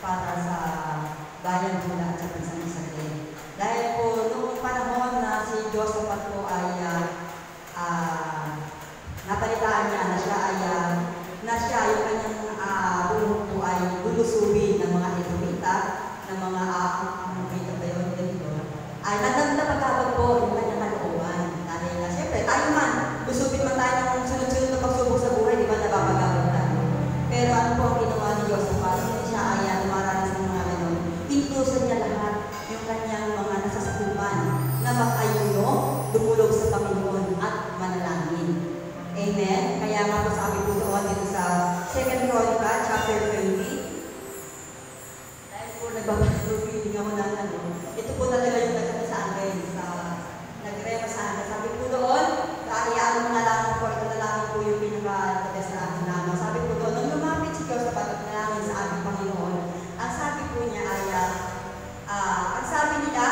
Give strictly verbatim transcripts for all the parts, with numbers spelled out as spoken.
para sa bayan po at sa bansang Israel. Dahil po noong panahon na si Josaphat po ay uh, uh, napalitaan niya na siya ay uh, na siya yung kanyang uh, buhok po ay lulusubi ng mga Edomita, ng mga Edomita ba yun dito, ay nadagdagan po yung kanyang kalooban. Dahil na siyempre tayo man, lusubin man tayo ng sunod-sunod na pagsubok sa buhay, di ba napapagabot tayo. Pero ano po ang ginawa ni Josaphat? Hindi siya ay uh, lumaranas ng mga ganon. Inutusan niya lahat yung kanyang mga nasasakupan na mag-ayuno, dumulog sa Panginoon at manalangin. Amen? Kaya nga po sabi po doon dito sa Second Chronicles, chapter twenty. Dahil po nagbabalik-reading ako ng ano, ito po talaga yung nagkata sa akin, sa nagrema sa akin. Sabi po doon, kaayaan mo na lang po, ito na lang po yung pinaka-tagas na akin naman. Sabi po doon, nung lumapit si Josaphat at nalangin sa ating Panginoon, ang sabi po niya ay, uh, ang sabi nila,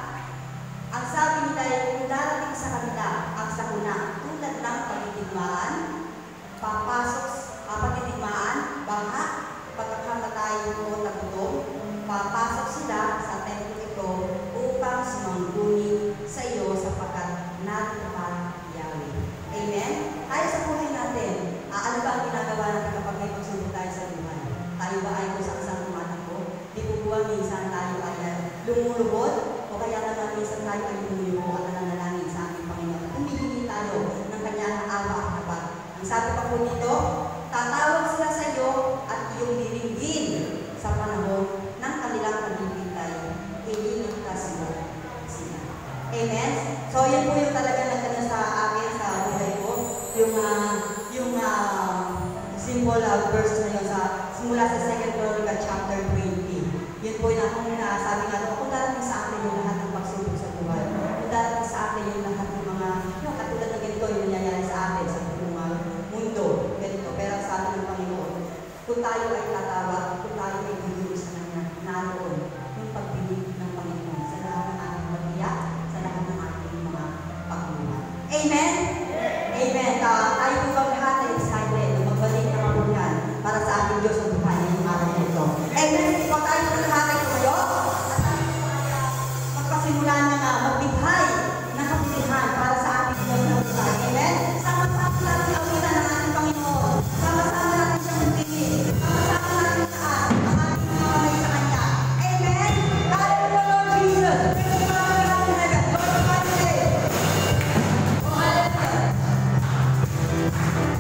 ang sabi nila ay kung darating sa kanila ang sakuna, tulad ng pagtitigmaan, papasok, uh, pagtitigmaan, baha, pagkakamatay mo na gutom, papasok sila sa templo ito upang sumangguni sa iyo sapagkat natupad Yahweh. Amen? Tayo sa buhay natin, uh, ano ba ang ginagawa natin kapag may pagsubok tayo sa buhay? Tayo ba ay kung saan tumatakbo? Di po ba minsan tayo ay lumulubot? O kaya naman minsan tayo ay lumulubot at nananalangin sa ating Panginoon? Humihingi tayo ng kanyang awa at habag. Ang sabi pa po nito, tatawag sila sa iyo at iyong diringgin sa panahon ng kanilang pagbibintay. Ililigtas mo sila. Amen? So, yun po yung talaga nagkana sa akin, sa buhay ko. Yung, uh, yung uh, symbol uh, verse na yun sa, simula sa Second Chronicles chapter twenty. Yun po yung akong uh, sabi nga, kung darating sa akin yung lahat ng pagsubok sa buhay. Kung darating sa akin yung lahat ng mga, yung katulad na ganito yung nangyayari sa atin sa buong uh, mundo. Ganito. Pero sa atin ng Panginoon, kung tayo ay tatawag, kung tayo ay gugulo sa kanya, naroon yung pagpilig ng Panginoon sa lahat ng ating pag-iyak, sa lahat ng ating mga pagbuhat. Amen? Amen. Uh, tayo po bang lahat ay excited na magbalik na mabuhan para sa ating Diyos ang buhay ngayong araw nito. Amen. Kung tayo po lahat ay tumayo, at tayo po ay uh, magpasimula ng uh, magbigay ng kapilihan para sa ating Diyos ang buhay. Amen. Sama-sama natin ang awitan ng ating Panginoon. Sama-sama natin siyang magpili. Sama-sama natin saan ang ating mga kamay sa Kanya. Amen. Hallelujah, Lord Jesus. Praise the Lord in heaven. Lord, God save. Oh, hallelujah.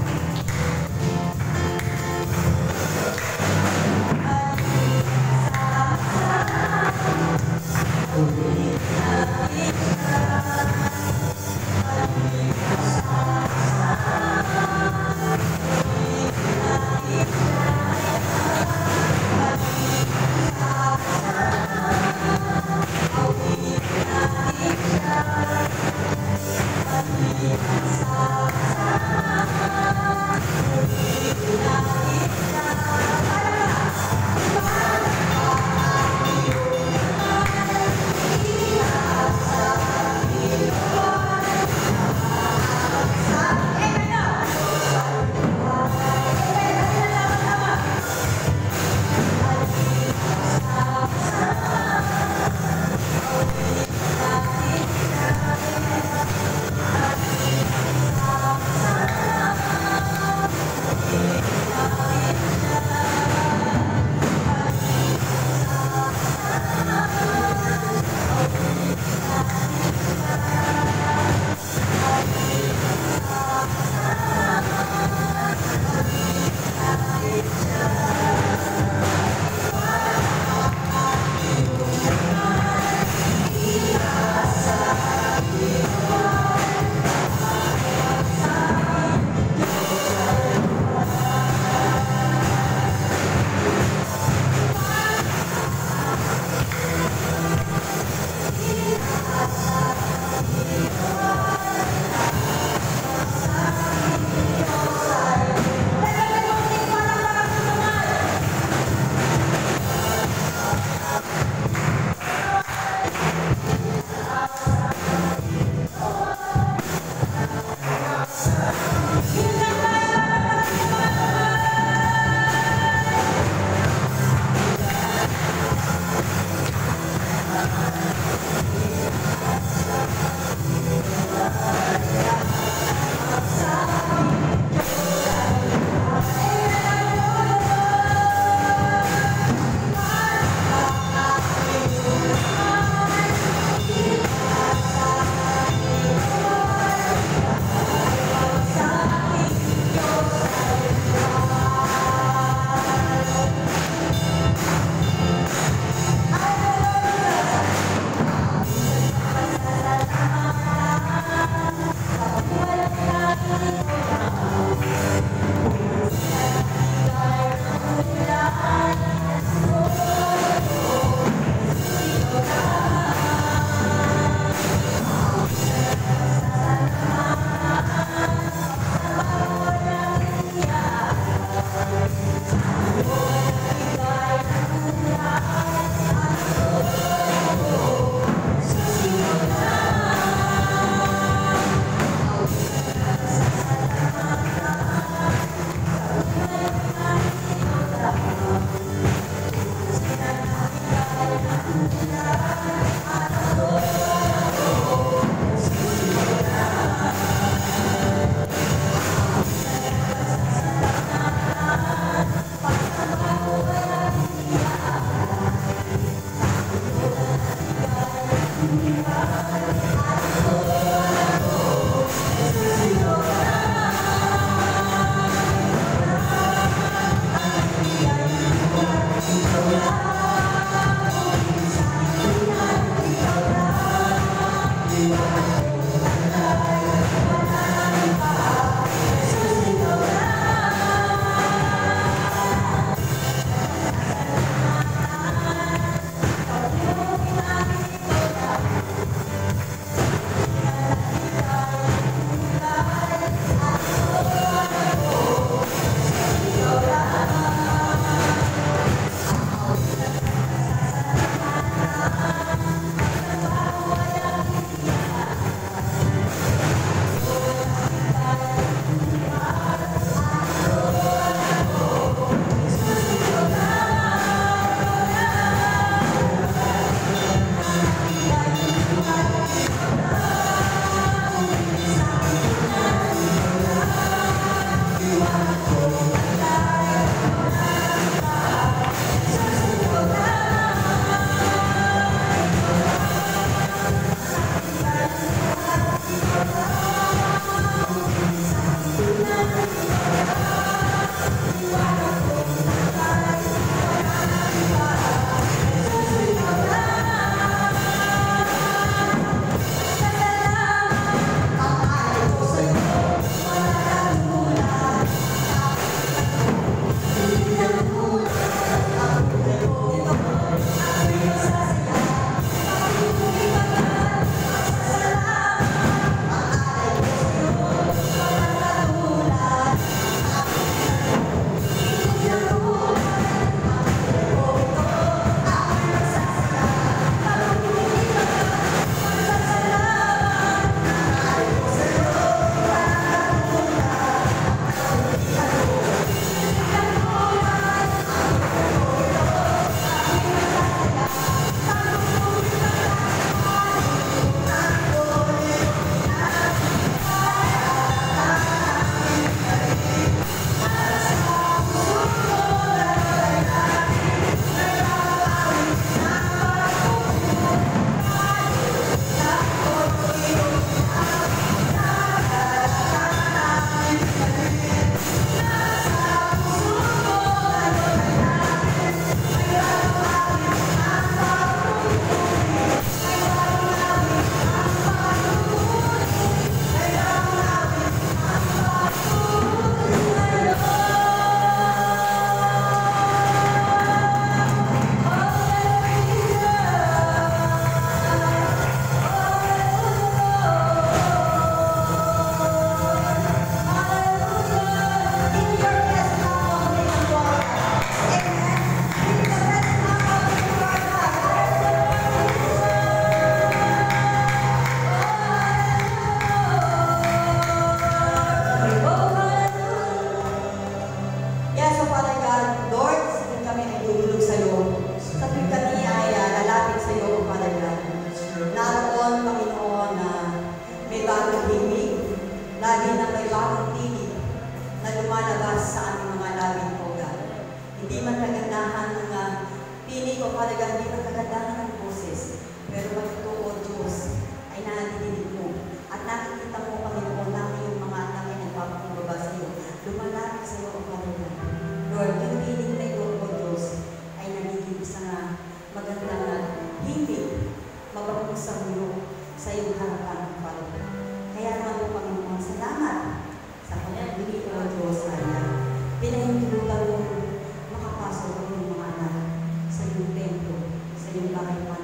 Hindi ko palagang di ka kagandahan ng boses, pero pag ito, O Diyos, ay nadidinig mo. At nakikita mo, Panginoon, namin yung mga anak ay nagpapakumbaba sa iyo. Lumalapit sa iyo, O Panginoon. Lord, yung piling na ito, O Diyos, ay nagiging isang magandang na hindi mababong sa iyo, sa iyong harapan, Panginoon. Kaya naman po, Panginoon, salamat sa kanyang bili, O Diyos, ay pinahintulutan mo makapasok ang iyong mga anak sa iyong templo, sa iyong bahay,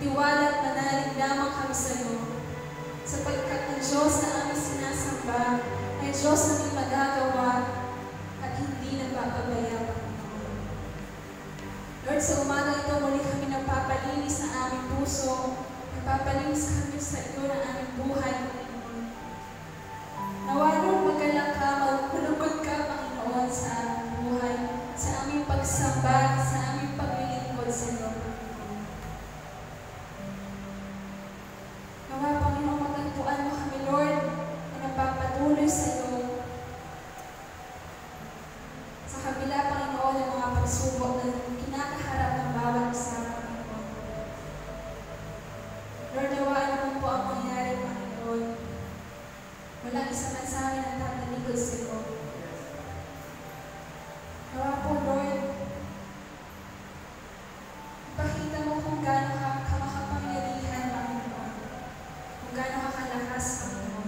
magtiwala at manalig lamang kami sa iyo. Sapagkat ang Diyos na aming sinasamba ay Diyos na may magagawa at hindi nagpapabaya. Lord, sa umaga ito muli kami nagpapalinis sa aming puso, nagpapalinis kami sa iyo ng aming buhay. Nawa, Lord, magalang ka, magpulugod ka, Panginoon, sa aming buhay, sa aming pagsamba, sa aming paglilingkod sa iyo. Nawa, Panginoon, matagpuan mo kami, Lord, na nagpapatuloy sa iyo. Sa kabila, Panginoon, ng mga pagsubok na kinakaharap ng bawat isa, Panginoon. Lord, nawa, ano man po ang mangyari, Panginoon. Walang isa man sa amin ang tatalikod sa iyo. Nawa po, Lord, ipakita mo kung gaano ka kamakapangyarihan, Panginoon. Kung gaano ka kalakas, Panginoon.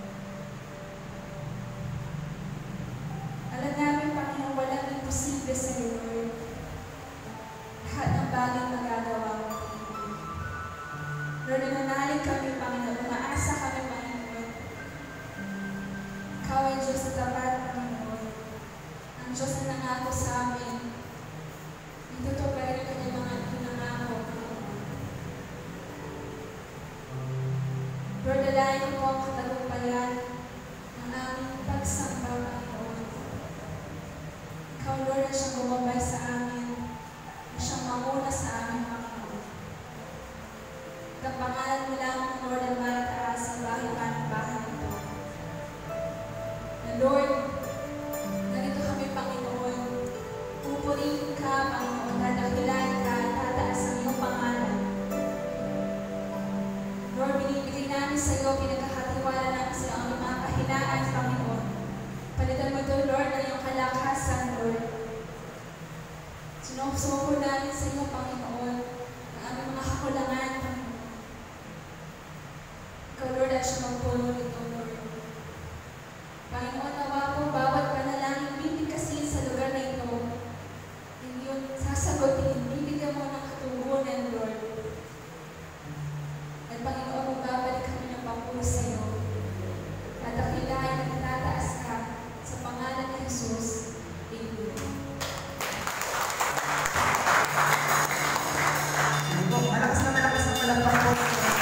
Alam namin, Panginoon, walang imposible sa iyo, Lord. Lahat ng bagay magagawa mo, Panginoon. Lord, nananalig kami, Panginoon. Umaasa kami, Panginoon. Ikaw ay Diyos na tapat, Panginoon. Ang Diyos na nangako sa amin. Itutuparin ang kanyang mga pinangako, Panginoon. Lord, dalayan ko po ang katagumpayan ng aming pagsamba, Panginoon. Ikaw, Lord, na siyang gumabay sa amin, na siyang mamuna sa amin, Panginoon. At ang pangalan mo lamang, Lord, ang marataas sa bahay pa ng bahay nito. Na Lord, narito kami, Panginoon. Pupurihin ka, Panginoon, dadakilain ka, at tataas ang iyong pangalan. Lord, binibigay namin sa iyo, pinagkakatiwala namin sa iyo ang mga kahinaan, Panginoon. Palitan mo ito, Lord, ng iyong kalakasan, Lord. Sinusuko namin sa iyo, Panginoon, ang aming mga kakulangan, Panginoon. Ikaw, Lord, at siya magpulong ito, Lord. Panginoon, nawa po, bawat panalangin bibigkasin sa lugar na ito. Hindi yun sasagutin, bibigyan mo ng katugunan, Lord. At Panginoon, magbabalik kami ng papuro sa iyo. At dakilain at tataas ka sa pangalan ni Jesus. Amen. Malakas na malakas na palakpak po.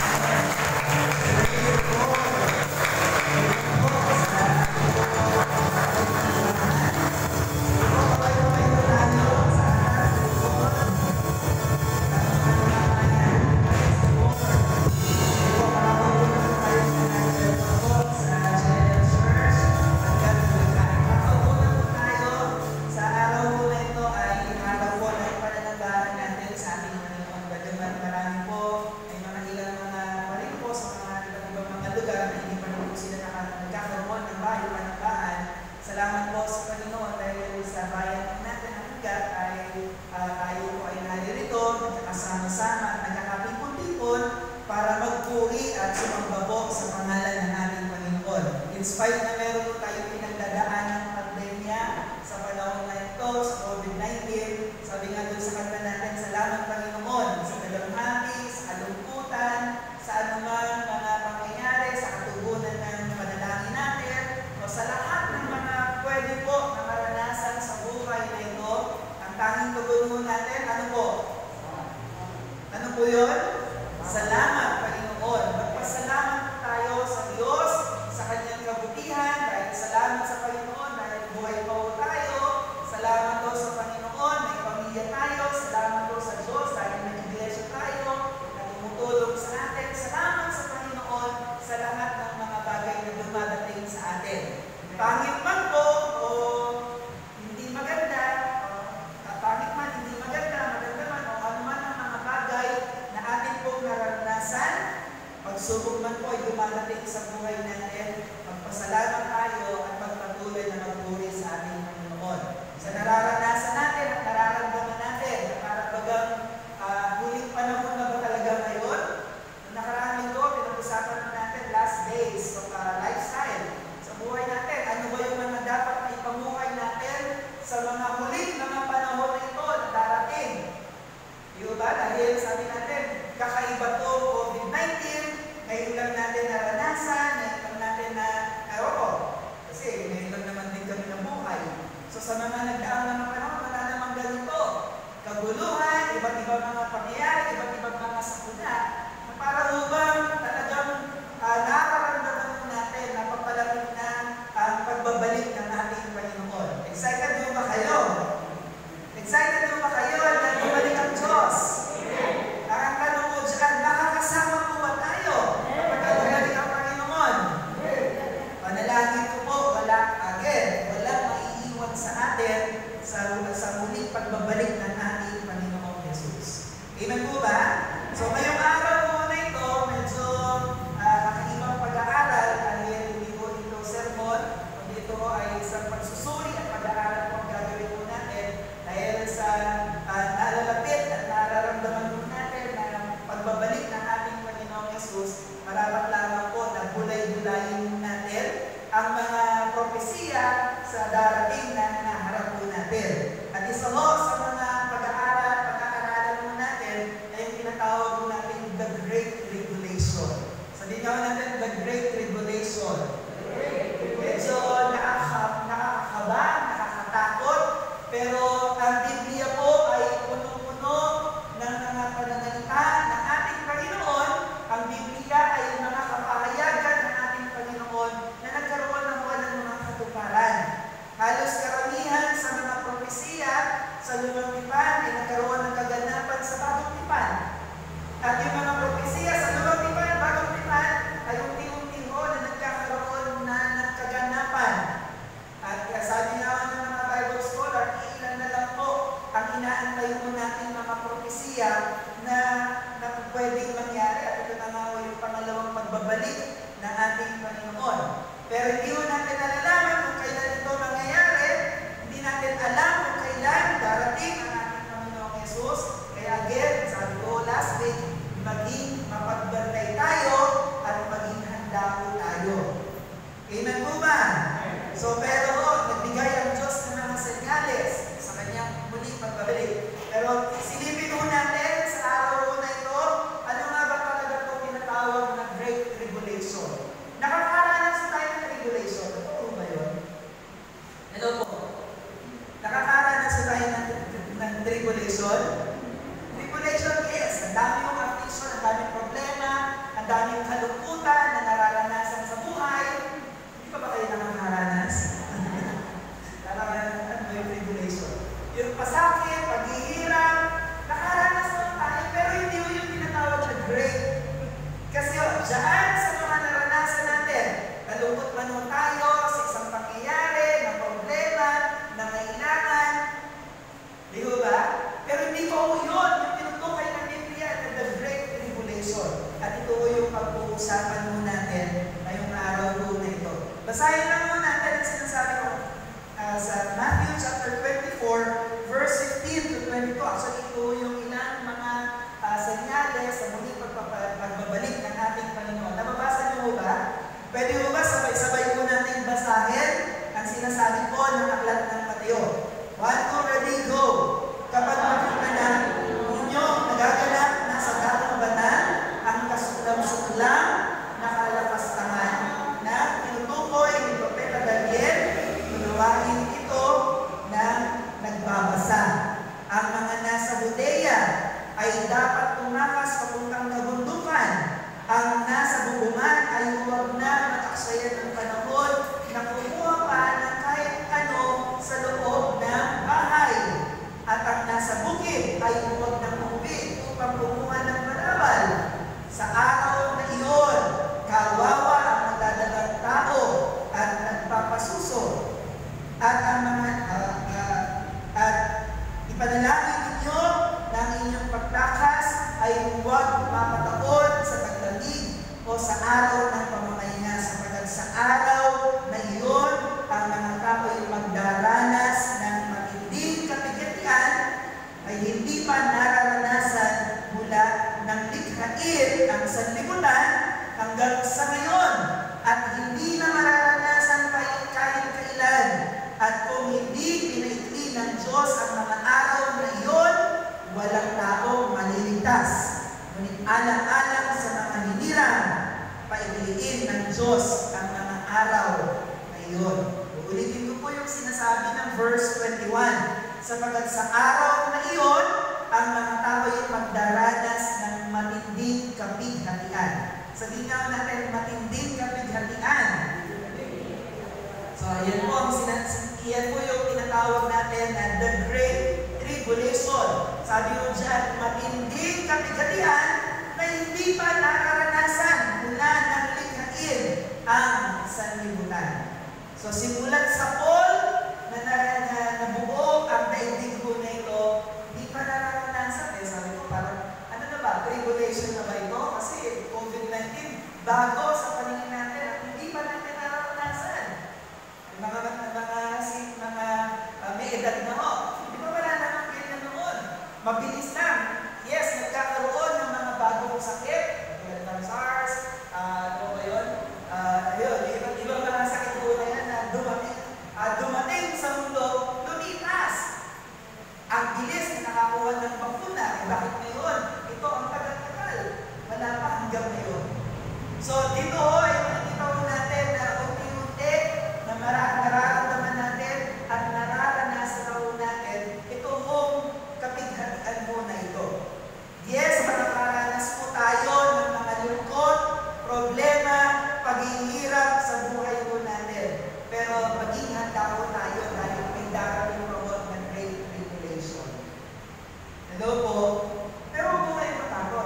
Salamat po sa Panginoon dahil sa bayan natin ng Ugat ay uh, tayo po ay naririto, nagkakasama-sama at nagkakapipon-pipon para magpuri at sumamba po sa pangalan ng ating Panginoon. In spite na meron po tayo pinagdadaan ng pandemya sa panahon na ito, sa COVID nineteen, sabi nga doon sa kanta natin, salamat Panginoon sa dalamhati, sa kalungkutan, sa anumang mga pangyayari, sa katugunan ng panalangin natin, o sa lahat ng mga pwede po na maranasan sa buhay na ito. Ang tanging tugon natin, ano po? Ano po yun? Salamat, Panginoon. Magpasalamat tayo sa Diyos, sa Kanyang kabutihan, dahil salamat sa Panginoon, dahil buhay pa po tayo. Salamat po sa Panginoon, may pamilya tayo. Salamat po sa Diyos, dahil may iglesia tayo, na tumutulong sa atin. Salamat sa Panginoon sa lahat ng mga bagay na dumadating sa atin. Pangit man po, o hindi maganda, o pangit man, hindi maganda, maganda man, o ano man ang mga bagay na atin pong naranasan, pagsubok man po ay dumadating sa buhay natin, magpasalamat tayo at magpatuloy na magpuri sa ating Panginoon. Sa nararanasan natin at nararamdaman natin, na parang bagang uh, huling panahon na ba talaga ngayon? Noong nakaraan linggo, pinag-usapan na natin last days of uh, lifestyle sa buhay natin. Ano ba yung mga dapat na ipamuhay natin sa mga huling mga panahon na ito na darating? Di ba? Dahil sabi natin, kakaiba sa mga nagdaang mga panahon, wala namang ganito. Kaguluhan, iba't ibang mga pangyayari, iba't ibang mga sakuna, na para ubang talagang uh, nakaramdaman natin, napapalapit na ang uh, pagbabalik ng ating Panginoon. Excited mo ba kayo? Excited mo ba kayo na bumalik ang Diyos? Ang tanong ko dyan, nakakasama po ba tayo kapag bumalik ang Panginoon? Panalangin ko po, wala, again, walang maiiwan sa atin sa, sa muling pagbabalik ng ating Panginoong Jesus. Amen po ba? So ngayong araw po na ito, medyo uh, kakaibang pag-aaral dahil hindi po ito sermon, kundi ito ay isang pagsusuri at pag-aaral po ang gagawin po natin dahil sa uh, nalalapit at nararamdaman po natin na pagbabalik ng ating Panginoong Jesus, marapat lamang po na bulay-bulayin natin ang mga propesiya sa darating na naharap po natin. At isa ho sa mga pag-aaral, pag-aaralan po natin ay yung tinatawag po natin the Great Tribulation. Sabihin nga natin the Great Tribulation. Medyo nakakakaba, nakakatakot, pero ang Biblia po ay puno-puno ng mga pananalita ng ating Panginoon. Ang Biblia ay mga kapahayagan ng ating Panginoon na nagkaroon ng walang mga katuparan. Halos karamihan sa mga propesiya sa Lumang Tipan ay nagkaroon ng kaganapan sa Bagong Tipan. At yung mga propesiya sa Lumang Tipan, Bagong Tipan ay unti-unti ho na nagkakaroon na ng kaganapan. At sabi nga ng mga Bible scholar, ilan na lang po ang inaantay mo natin mga propesiya na, na pwedeng mangyari. At ito na nga yung pangalawang pagbabalik ng ating Panginoon. Pero hindi mo natin nalalaman kung kailan ito mangyayari, hindi natin alam kung kailan darating ang ating Panginoong Jesus. Kaya again, sabi ko last week, maging mapagbantay tayo at maging handa po tayo. Amen po ba? So pero nagbigay ang Diyos ng mga senyales sa kanyang muling pagbabalik. Pero silipin po natin sa araw na ito, ano nga ba talaga ito tinatawag na Great Tribulation? Nakakaranas tayo ng tribulation. Totoo ba yun? Hello po. Nakakaranas tayo ng, ng tribulation? Tribulation, yes. Ang dami yung affliction, ang daming problema, ang daming kalungkutan na nararanasan sa buhay. Hindi pa ba kayo nakakaranas? Nakakaranas ano yung tribulation? Yung pasakit, paghihirap, nakaranas naman tayo, pero hindi yung tinatawag na great. Kasi o, dyan sa mga naranasan natin, nalungkot man o tayo sa isang pangyayari, ng problema, ng kailangan, di ba? Pero hindi ko yun, yung tinutukay ng Biblia na the Great Tribulation. At ito yung pag-uusapan mo natin ngayong araw po na ito. Basahin lang mo natin ang sinasabi ko uh, sa Matthew chapter twenty-four, verse fifteen to twenty-two. Actually, ito yung ilang mga uh, senyales sa muling pagbabalik ng ating Panginoon. Nababasa niyo ba? Pwede mo ba sabay-sabay po natin basahin ang sinasabi po ng aklat ng Mateo? One, two, ready, go! Kapag makita na ninyo nagaganap na sa daang banal ang kasuklam-suklam na kalapastangan na tinutukoy ni Propeta Daniel, unawain ito na nagbabasa. Ang mga nasa Judea ay dapat tumakas papuntang kabundukan. Ang nasa bubungan ay huwag na mataksayan ng panahon na kumuha pa ng kahit ano sa loob ng bahay. At ang nasa bukid ay huwag na umubig upang kumuha ng marabal. Sa araw na iyon, kawawa ang magdadalang tao at nagpapasuso. At ang mga uh, uh, at ipanalangin ninyo na ang inyong pagtakas ay huwag mapataon sa taglamig o sa araw ng pamamahinga, sapagkat sa araw na iyon ang mga tao ay magdaranas ng matinding kapigatian ay hindi pa nararanasan mula ng likhain ang sanlibutan hanggang sa ngayon, at hindi na mararanasan pa kahit kailan. At kung hindi pinaikli ng Diyos ang mga araw na iyon, walang taong maliligtas. Ngunit alang-alang sa mga hinirang, paikliin ng Diyos ang mga araw na iyon. Ulitin ko po yung sinasabi ng verse twenty-one. Sapagkat sa araw na iyon, ang mga tao ay magdaranas ng matinding kapighatian. Sabihin nga natin, matinding kapighatian. So, yan po, ang sinas- yan po yung tinatawag natin na the Great Tribulation. Sabi ko dyan, matinding kapighatian na hindi pa nakaranasan mula ng likhain ang sanlibutan. So, simulat sa Paul na, na, na nabuo ang daigdig ko na ito, hindi pa nararanasan. Eh, sabi ko, parang, ano na ba, tribulation na ba ito? Kasi COVID nineteen, bago sa paningin natin, at hindi pa natin nararanasan. Yung mga, mga, si, mga uh, may edad na ho, hindi pa wala naman ganyan noon. Mabilis lang. Yes, nagkakaroon ng mga bagong sakit, tulad ng SARS, uh, ano ba yun? Uh, yun, ibang iba mga sakit po na yan na dumating, uh, dumating sa mundo, lumitas. Ang bilis na nakakuha ng bakuna, eh bakit ngayon? Ito ang tagal-tagal. Wala pa hanggang ngayon. So dito ho, ay makikita ho natin na unti-unti na nararamdaman natin at nararanasan ho natin ito hong kapighatian mo na ito. Yes, makakaranas po tayo ng mga lungkot, problema, paghihirap sa buhay po natin. Pero maging handa po tayo dahil may darating po ng Great Tribulation. Hello po. Pero huwag po kayo matakot.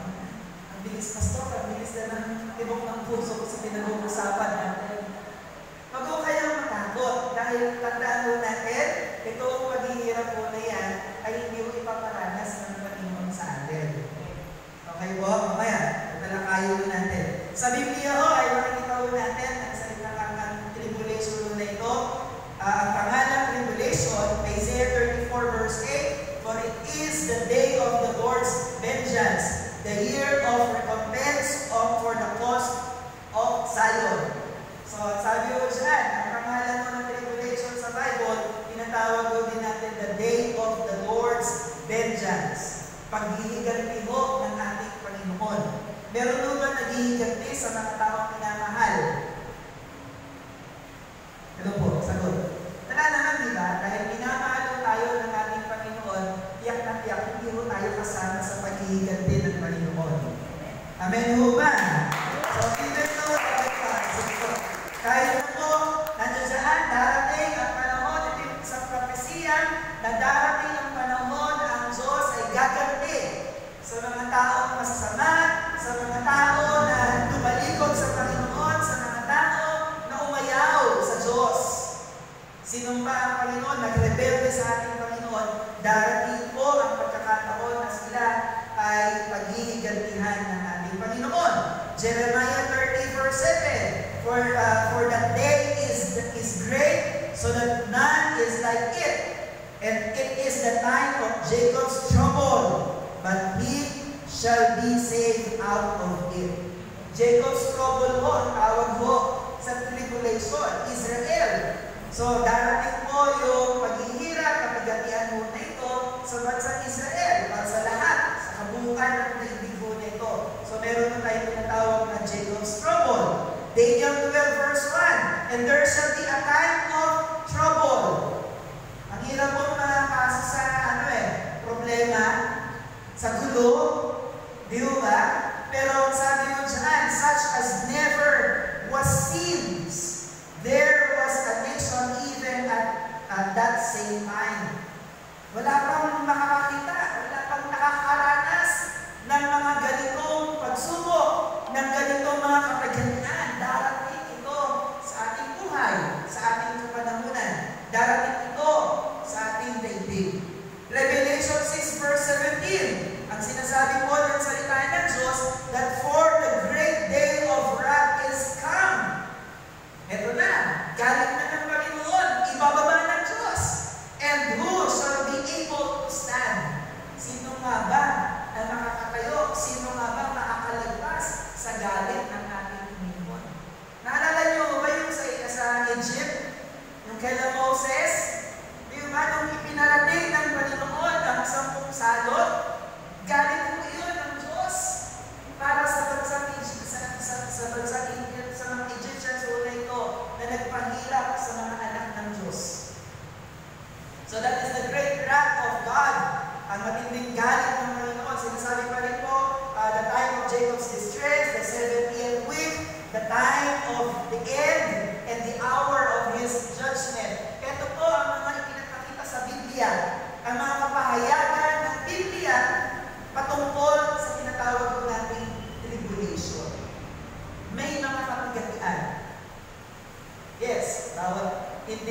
Ang bilis, pastor, ang bilis na ng tibok ng puso ko sa pinag-uusapan natin. Huwag po kayo matakot dahil tandaan po natin, ito ang paghihirap po na yan ay hindi po ipaparanas ng Panginoon sa atin. Okay po? Mamaya, talakayin po natin. Sa Biblia ho, ay makikita po natin ang salita ng tribulation na ito. Uh, ang pangalan tribulation, Isaiah thirty-four verse eight, for it is the day of the Lord's vengeance, the year of recompense of for the cause of Zion. So, sabi ko dyan, ang pangalan mo ng tribulation sa Bible, tinatawag ko din natin the day of the Lord's vengeance. Paghihiganti ho ng ating Panginoon. Meron mo ba naghihiganti sa mga taong pinamahal? Ano po? Sagot. Tala naman, di ba? Dahil minamahal tayo ng ating Panginoon, tiyak na tiyak, hindi ho tayo kasama sa paghihiganti ng Panginoon. Amen ho ba? So, even though, kahit po, nandiyan dyan, darating ang panahon, ito sa propesya, na darating ang panahon na ang Diyos ay gaganti sa mga taong masasama, sa mga tao na tumalikod sa Panginoon, sa mga tao na umayaw sa Diyos. Sinumpa ang Panginoon, nagrebelde sa ating Panginoon, darating po ang pagkakataon na sila ay paghihigantihan ng ating Panginoon. Jeremiah thirty verse seven, for, uh, for that day is, is great, so that none is like it. And it is the time of Jacob's trouble, but he shall be saved out of it. Jacob's trouble ho, ang tawag ho sa tribulation, Israel. So, darating po yung paghihirap, kapigatian mo na ito sa bansang Israel, para sa lahat, sa kabuuan ng daigdig mo na ito. So, meron na tayo tinatawag na Jacob's trouble. Daniel twelve verse one, and there shall be a time of trouble. Ang hirap po makakasa sa ano eh, problema, sa gulo, di ba? Pero sabi mo dyan, such as never was seen. There was a nation even at, at that same time. Wala pang makakakita, wala pang nakakaranas ng mga ganitong pagsubok, ng ganitong mga kapaghatian. Darating ito sa ating buhay, sa ating kapanahunan. Darating ito sa ating daigdig. Revelation six verse seventeen, ang sinasabi po ng salita ng Diyos, that for the great day of wrath is come. Ito na, galit na ng Panginoon, ibababa ng Diyos. And who shall be able to stand?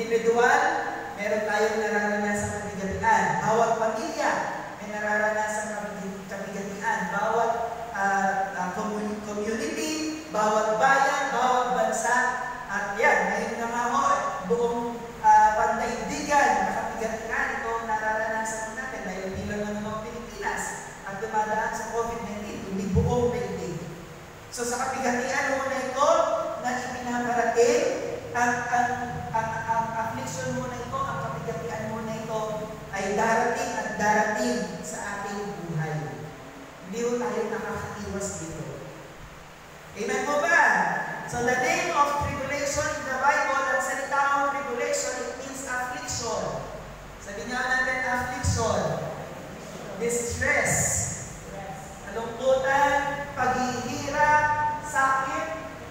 individual, meron tayong nararanasan kabigatian. Bawat pamilya may nararanasan kabigatian. Bawat uh, uh, community, bawat bayan, bawat bansa. At yan, ngayon na nga ho, buong uh, pandaigdigan na kabigatian, ito ang nararanasan natin dahil bilang ng mga Pilipinas at dumadaan sa COVID nineteen, hindi buong daigdig. So sa kabigatian mo na ito, na ipinaparating, ang, ang, ang, ang affliction mo na ito, ang kabigatian mo na ito, ay darating at darating sa ating buhay. Hindi ho tayo nakakaiwas dito. Amen po ba? So the name of tribulation in the Bible, ang salitang tribulation, it means affliction. Sabi niyo natin, affliction, distress, kalungkutan, paghihirap, sakit.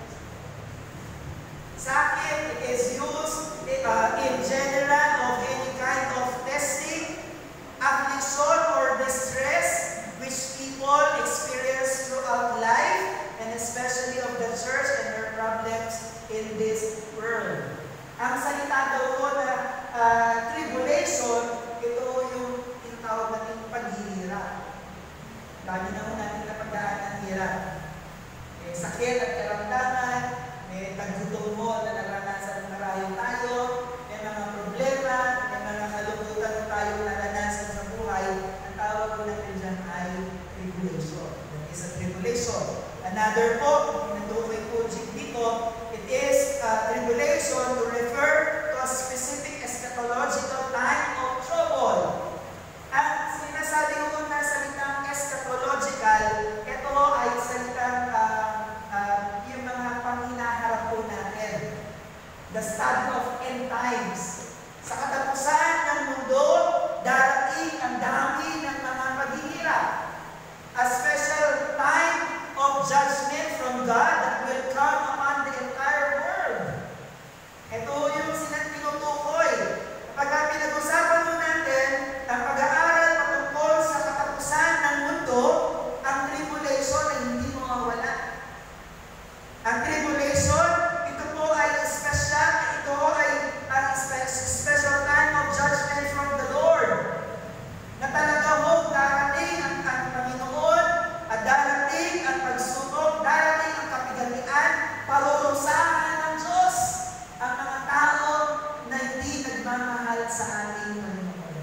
Sakit, it is used uh, in general of any kind of testing, affliction or distress which people experience throughout life, and especially of the church and their problems in this world. Ang salita daw po na uh, tribulation, ito yung tinatawag natin paghihirap. Lagi naman natin napagdaan ng hirap. May sakit at karamdaman, may tagutong mo na naranasan marahil tayo, may mga problema, may mga kalungkutan na tayo naranasan sa buhay. Ang tawag ko natin dyan ay tribulation. That is a tribulation. Another po, natukoy po dito, it is uh, tribulation to refer to a specific eschatological time of trouble. At sinasabi ko na salitang eschatological, ito ay salitang uh, uh, yung mga panghinaharap po natin. The study of end times. Sa katapusan ng mundo, darating ang dami ng mga paghihirap. A special time of judgment from God that will come upon the entire world. Ito yung sinatinutukoy. Kapag pinag-usapan mo natin ang pag-aaral patungkol sa katapusan ng mundo, ang tribulation ay hindi mawawala. Ang tribulation, ito po ay special, ito ay ang special time of judgment from the Lord. Na talaga ho, darating ang, ang Panginoon at darating ang pagsubok, darating ang kapigatian, parurusahan ng Diyos ang mga tao na hindi nagmamahal sa ating Panginoon.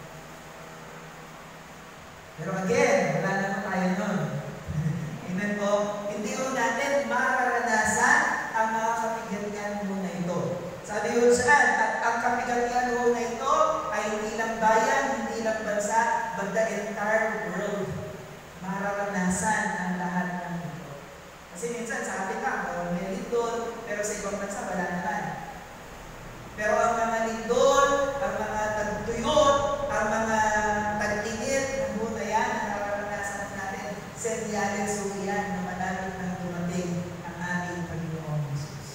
Pero again, wala naman tayo nun. Amen po? Hindi ho natin mararanasan ang mga kapigatian muna ito. Sabi ho saan, at ang kapigatian muna ito ay hindi lang bayan, hindi lang bansa, but the entire world. Mararanasan ang lahat ng ito. Kasi minsan sa atin lang, may lindol, pero sa ibang bansa wala naman. Pero ang mga lindol, ang mga tagtuyot, ang mga tagtingit ng buta yan, ang nararanasan natin, senyales o yan na malapit nang dumating ang ating Panginoon Jesus.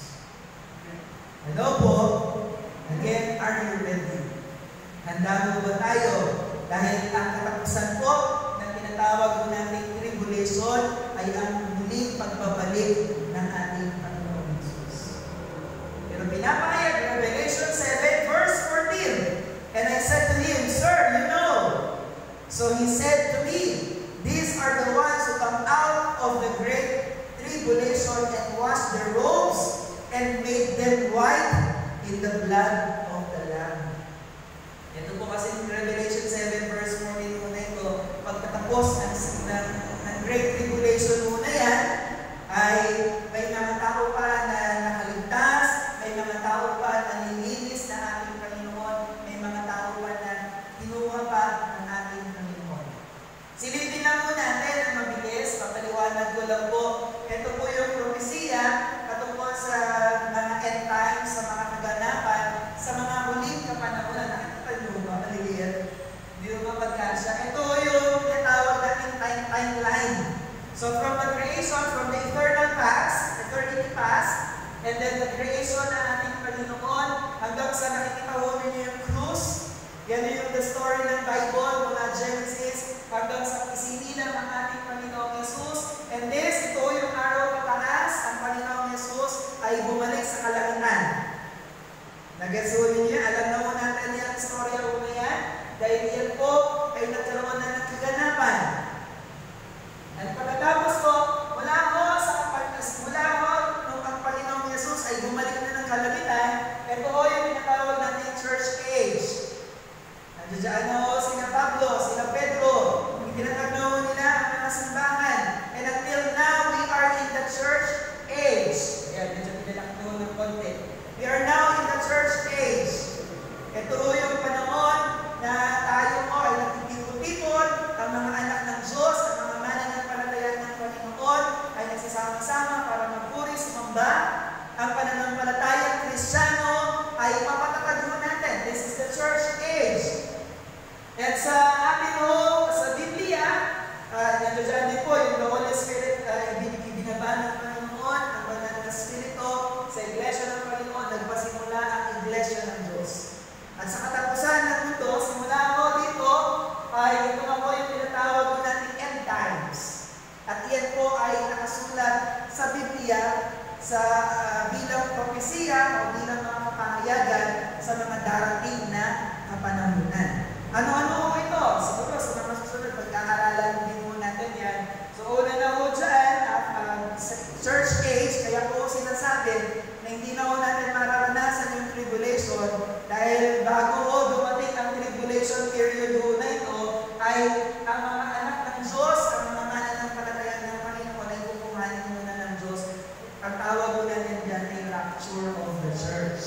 Hello po, again, are you ready? Handa mo ba tayo? Dahil ang katapusan po ng tinatawag mo nating tribulation ay ang muling pagbabalik ng ating Panginoon Jesus. Pero pinapahayag, Revelation seven verse fourteen, and I said to him, Sir, you know. So he said to me, these are the ones who come out of the great tribulation and wash their robes and made them white in the blood of the Lamb. Ito po kasi in Revelation seven verse fourteen muna ito, pagkatapos ng, ng, ng great tribulation muna yan, ay may mga tao pa na nakaligtas, may mga tao pa na nilinis na ating Panginoon, may mga tao pa na kinuha pa ng ating Panginoon. Silipin lang po natin ang mabilis, papaliwanag ko lang po. Ito po yung propesiya patungkol sa mga end times, sa mga kaganapan, sa mga huling kapanahonan. Nakikita nyo ba? Maliliit. Hindi mo mapagkasya. Ito yung tinatawag natin time timeline. So from the creation, from the eternal past, eternity past, and then the creation ng ating Panginoon, hanggang sa nakikita ho ninyo yung cruise, yan yung the story ng Bible, mga Genesis, hanggang sa isinilang ng ating Panginoong Jesus. And this, ito yung araw pataas, ang Panginoong Jesus ay bumalik sa kalangitan. Nag-gets ho ninyo sa uh, bilang propesiya o bilang mga kapangayagan sa mga darating na kapanahunan. Ano-ano ito? Siguro sa mga susunod, pag-aaralan din mo natin yan. So una na ho dyan, uh, uh, sa church age, kaya po sinasabi na hindi na ho natin mararanasan yung tribulation dahil bago ho dumating ang tribulation period ho na ito, ay ang mga anak ng Diyos, ang mga mananampalataya ng Panginoon ay kukuhanin muna ng Diyos. Ang tawag mo natin dyan ay rapture of the church.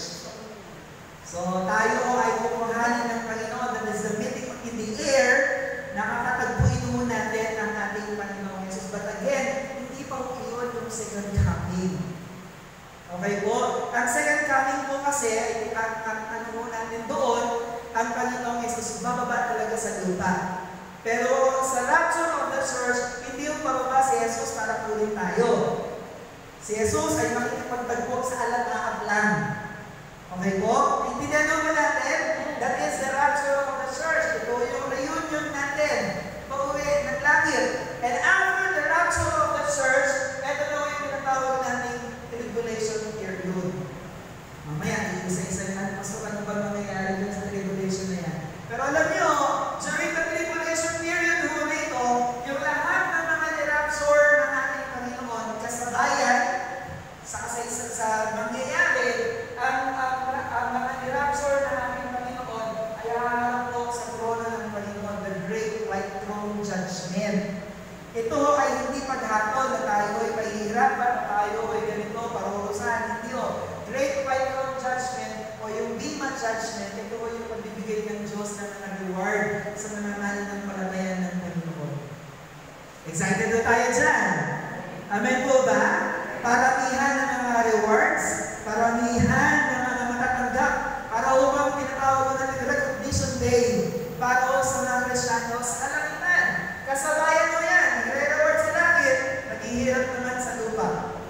So tayo ay kukuhanin ng Panginoon, that is the meeting in the air, nakakatagpuin mo natin ang ating Panginoon Jesus. But again, hindi pa po yun yung second coming. Okay po? Ang second coming po kasi, ang, ang ano mo natin doon, ang Panginoon Jesus bababa talaga sa lupa. Pero sa rapture of the church, hindi yung bababa si Jesus para kunin tayo. Si Jesus ay makikipagtagpo sa alat-aat lang. Okay po? Intindihan mo natin, that is the rapture of the church. Ito yung reunion natin. Pauwi ng langit. And after the rapture of the church, ito na yung pinatawag natin tribulation period. Mamaya, isa-isa natin pasok ano ba mangyayari dun sa tribulation na yan. Pero alam nyo, during the tribulation period, ho na ito, yung lahat ng mga nirapture ng ating Panginoon, kasabayan, sa kasaysa sa mangyayari, ang, ang, ang mga nirapture ng ating Panginoon ay haharap po sa trono ng Panginoon, the great white throne judgment. Ito ay hindi paghatol na tayo ay pahihirapan, na tayo ay ganito, parurusahan, hindi o. Great white throne judgment o yung Bema judgment, ito ay yung pagbibigay ng Diyos ng mga reward sa mga mananampalataya ng Panginoon. Excited na tayo dyan? Amen po ba? Paramihan ng mga rewards, paramihan ng mga matatanggap, para upang tinatawag mo natin recognition day, para sa mga Kristyano sa kalangitan. Kasabayan mo yan, nagre-reward sa langit, naghihirap naman sa lupa.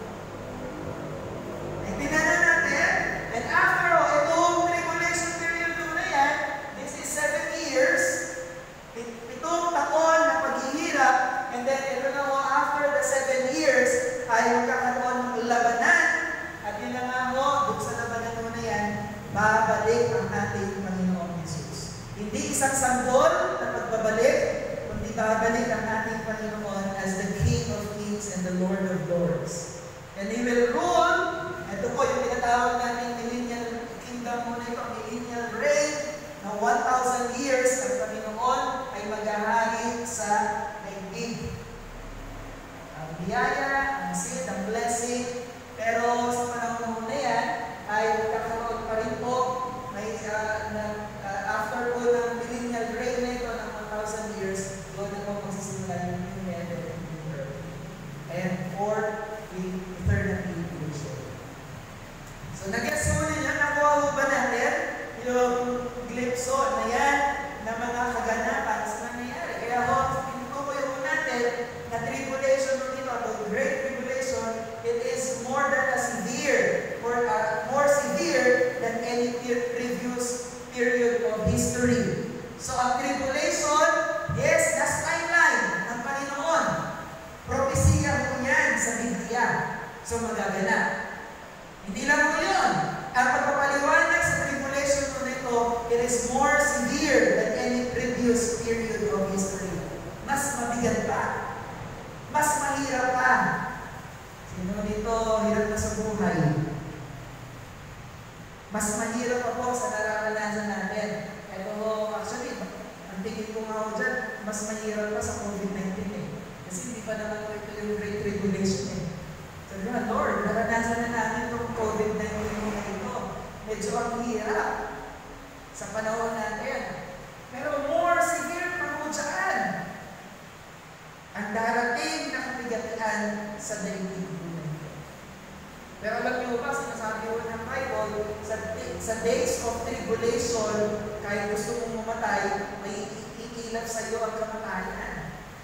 Naintindihan natin, and after all, itong tribulation period na yan, this is seven years, pitong taon na paghihirap, and then ito na mo, after the seven years, ay magkakaroon ng labanan, at yun na nga mo, dun sa labanan mo na yan, babalik ang ating Panginoong Jesus. Hindi isang sanggol na pagbabalik, kundi babalik ang ating Panginoon as the King of Kings and the Lord of Lords. And He will rule, ito po yung tinatawag natin millennial kingdom muna ito, millennial reign, na one thousand years ang Panginoon ay maghahari sa daigdig. Ang biyaya, ang seed, ang blessing, pero sa panahon na yan, ay magkakaroon pa rin po, may, uh, na, uh, after po ng millennial reign na ito ng one thousand years, doon na po magsisimula yung new heaven and new earth. And for eternity will show. So, nag-guess mo ninyo, nakuha mo ba natin yung glimpso na yan na mga kaganapan sa nangyayari? Kaya ho, tinutukoy mo natin na tribulation mo dito, the great tribulation, it is more than a severe, or uh, more severe than any previous period of history. So, ang tribulation, yes, that's timeline ng Panginoon. Propesiya mo yan sa Biblia. So, magaganap. Hindi lang mo yun. Ang pagpapaliwanag sa tribulation mo nito, it is more severe than any previous period of history. Mas mabigat pa. Mas mahirap pa. Sino dito hirap na sa buhay? Mas mahirap pa po sa nararanasan natin. Ito ho, actually, ang tingin ko nga ho dyan, mas mahirap pa sa COVID nineteen eh. Kasi hindi pa naman ito yung great tribulation eh. So, diba, Lord, naranasan na namin itong COVID nineteen mo na ito. Medyo ang hirap sa panahon natin. Pero more severe pa po dyan. Ang darating na kabigatan sa daigdig mo na ito. Pero alam niyo ba, sinasabi ko ng Bible, sa, sa days of tribulation, kahit gusto mong mamatay, may ikilap sa iyo ang kamatayan.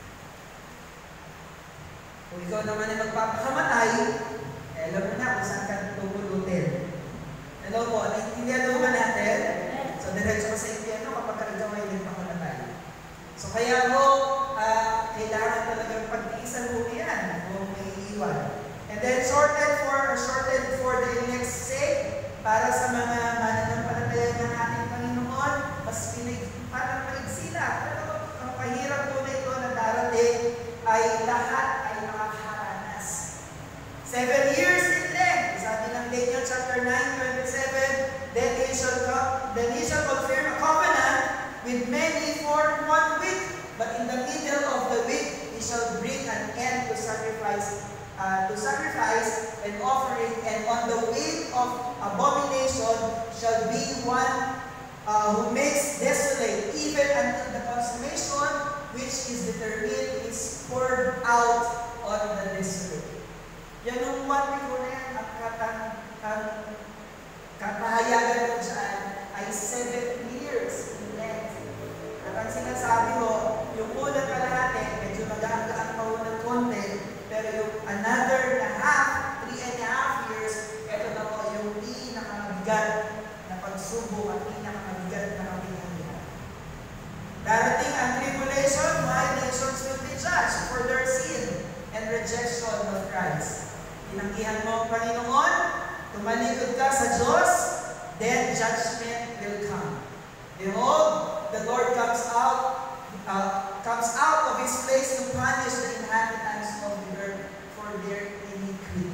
Kung ikaw naman ay magpapakamatay, eh, alam mo na kung saan ka pupulutin. Hello po, naiintindihan mo ba natin? So, diretso ka sa impyerno kapag ikaw ay nagpakamatay. So, kaya mo, uh, kailangan talagang pagtiisan mo yan kung may iiwan. And then, short shortened for, shortened for the elect's sake, para sa mga mananampalataya ng ating Panginoon, mas pinig, parang maigsila. Pero ang pahirap po na ito na darating ay lahat ay makakaranas. Seven years in length. Sabi ng Daniel chapter nine, twenty-seven, then he shall come, then he shall confirm a covenant with many for one week, but in the middle of the week he shall bring an end to sacrifice, uh, to sacrifice and offering, and on the week of abomination shall be one uh, who makes desolate, even until the consummation which is determined is poured out on the desolate. Yan yung one week ko na yan, ang katang, ang katahayagan mo dyan ay seven years in length. At ang sinasabi mo, yung unang kalahati, medyo mag-aangaan pa unang konti, pero yung another na half, three and a half years, ito na po yung pinakamabigat na pagsubok at pinakamabigat na kapihangan. Darating ang tribulation, why nations will be judged for their sin and rejection of Christ. Tinanggihan mo ang Panginoon, tumalikod ka sa Diyos, then judgment will come. Behold, the Lord comes out, uh, comes out of His place to punish the inhabitants of the earth for their iniquity.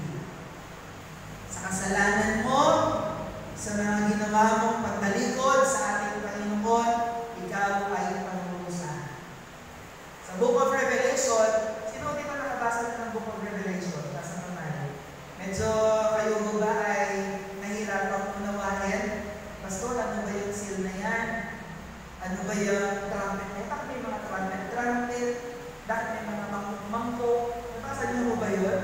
Sa kasalanan mo, sa mga ginawa mong pagtalikod sa ating Panginoon, ikaw ay panurusan. Sa Book of Revelation, sino dito nakabasa na ng Book of Revelation? Nasa naman. Medyo kayo mo ba ay nahirapang unawain? Pastor, ano ba yung seal na yan? Ano ba yung trumpet? Eh, bakit may mga trumpet? Trumpet, bakit may mga mangko? Nabasa niyo mo ba yun?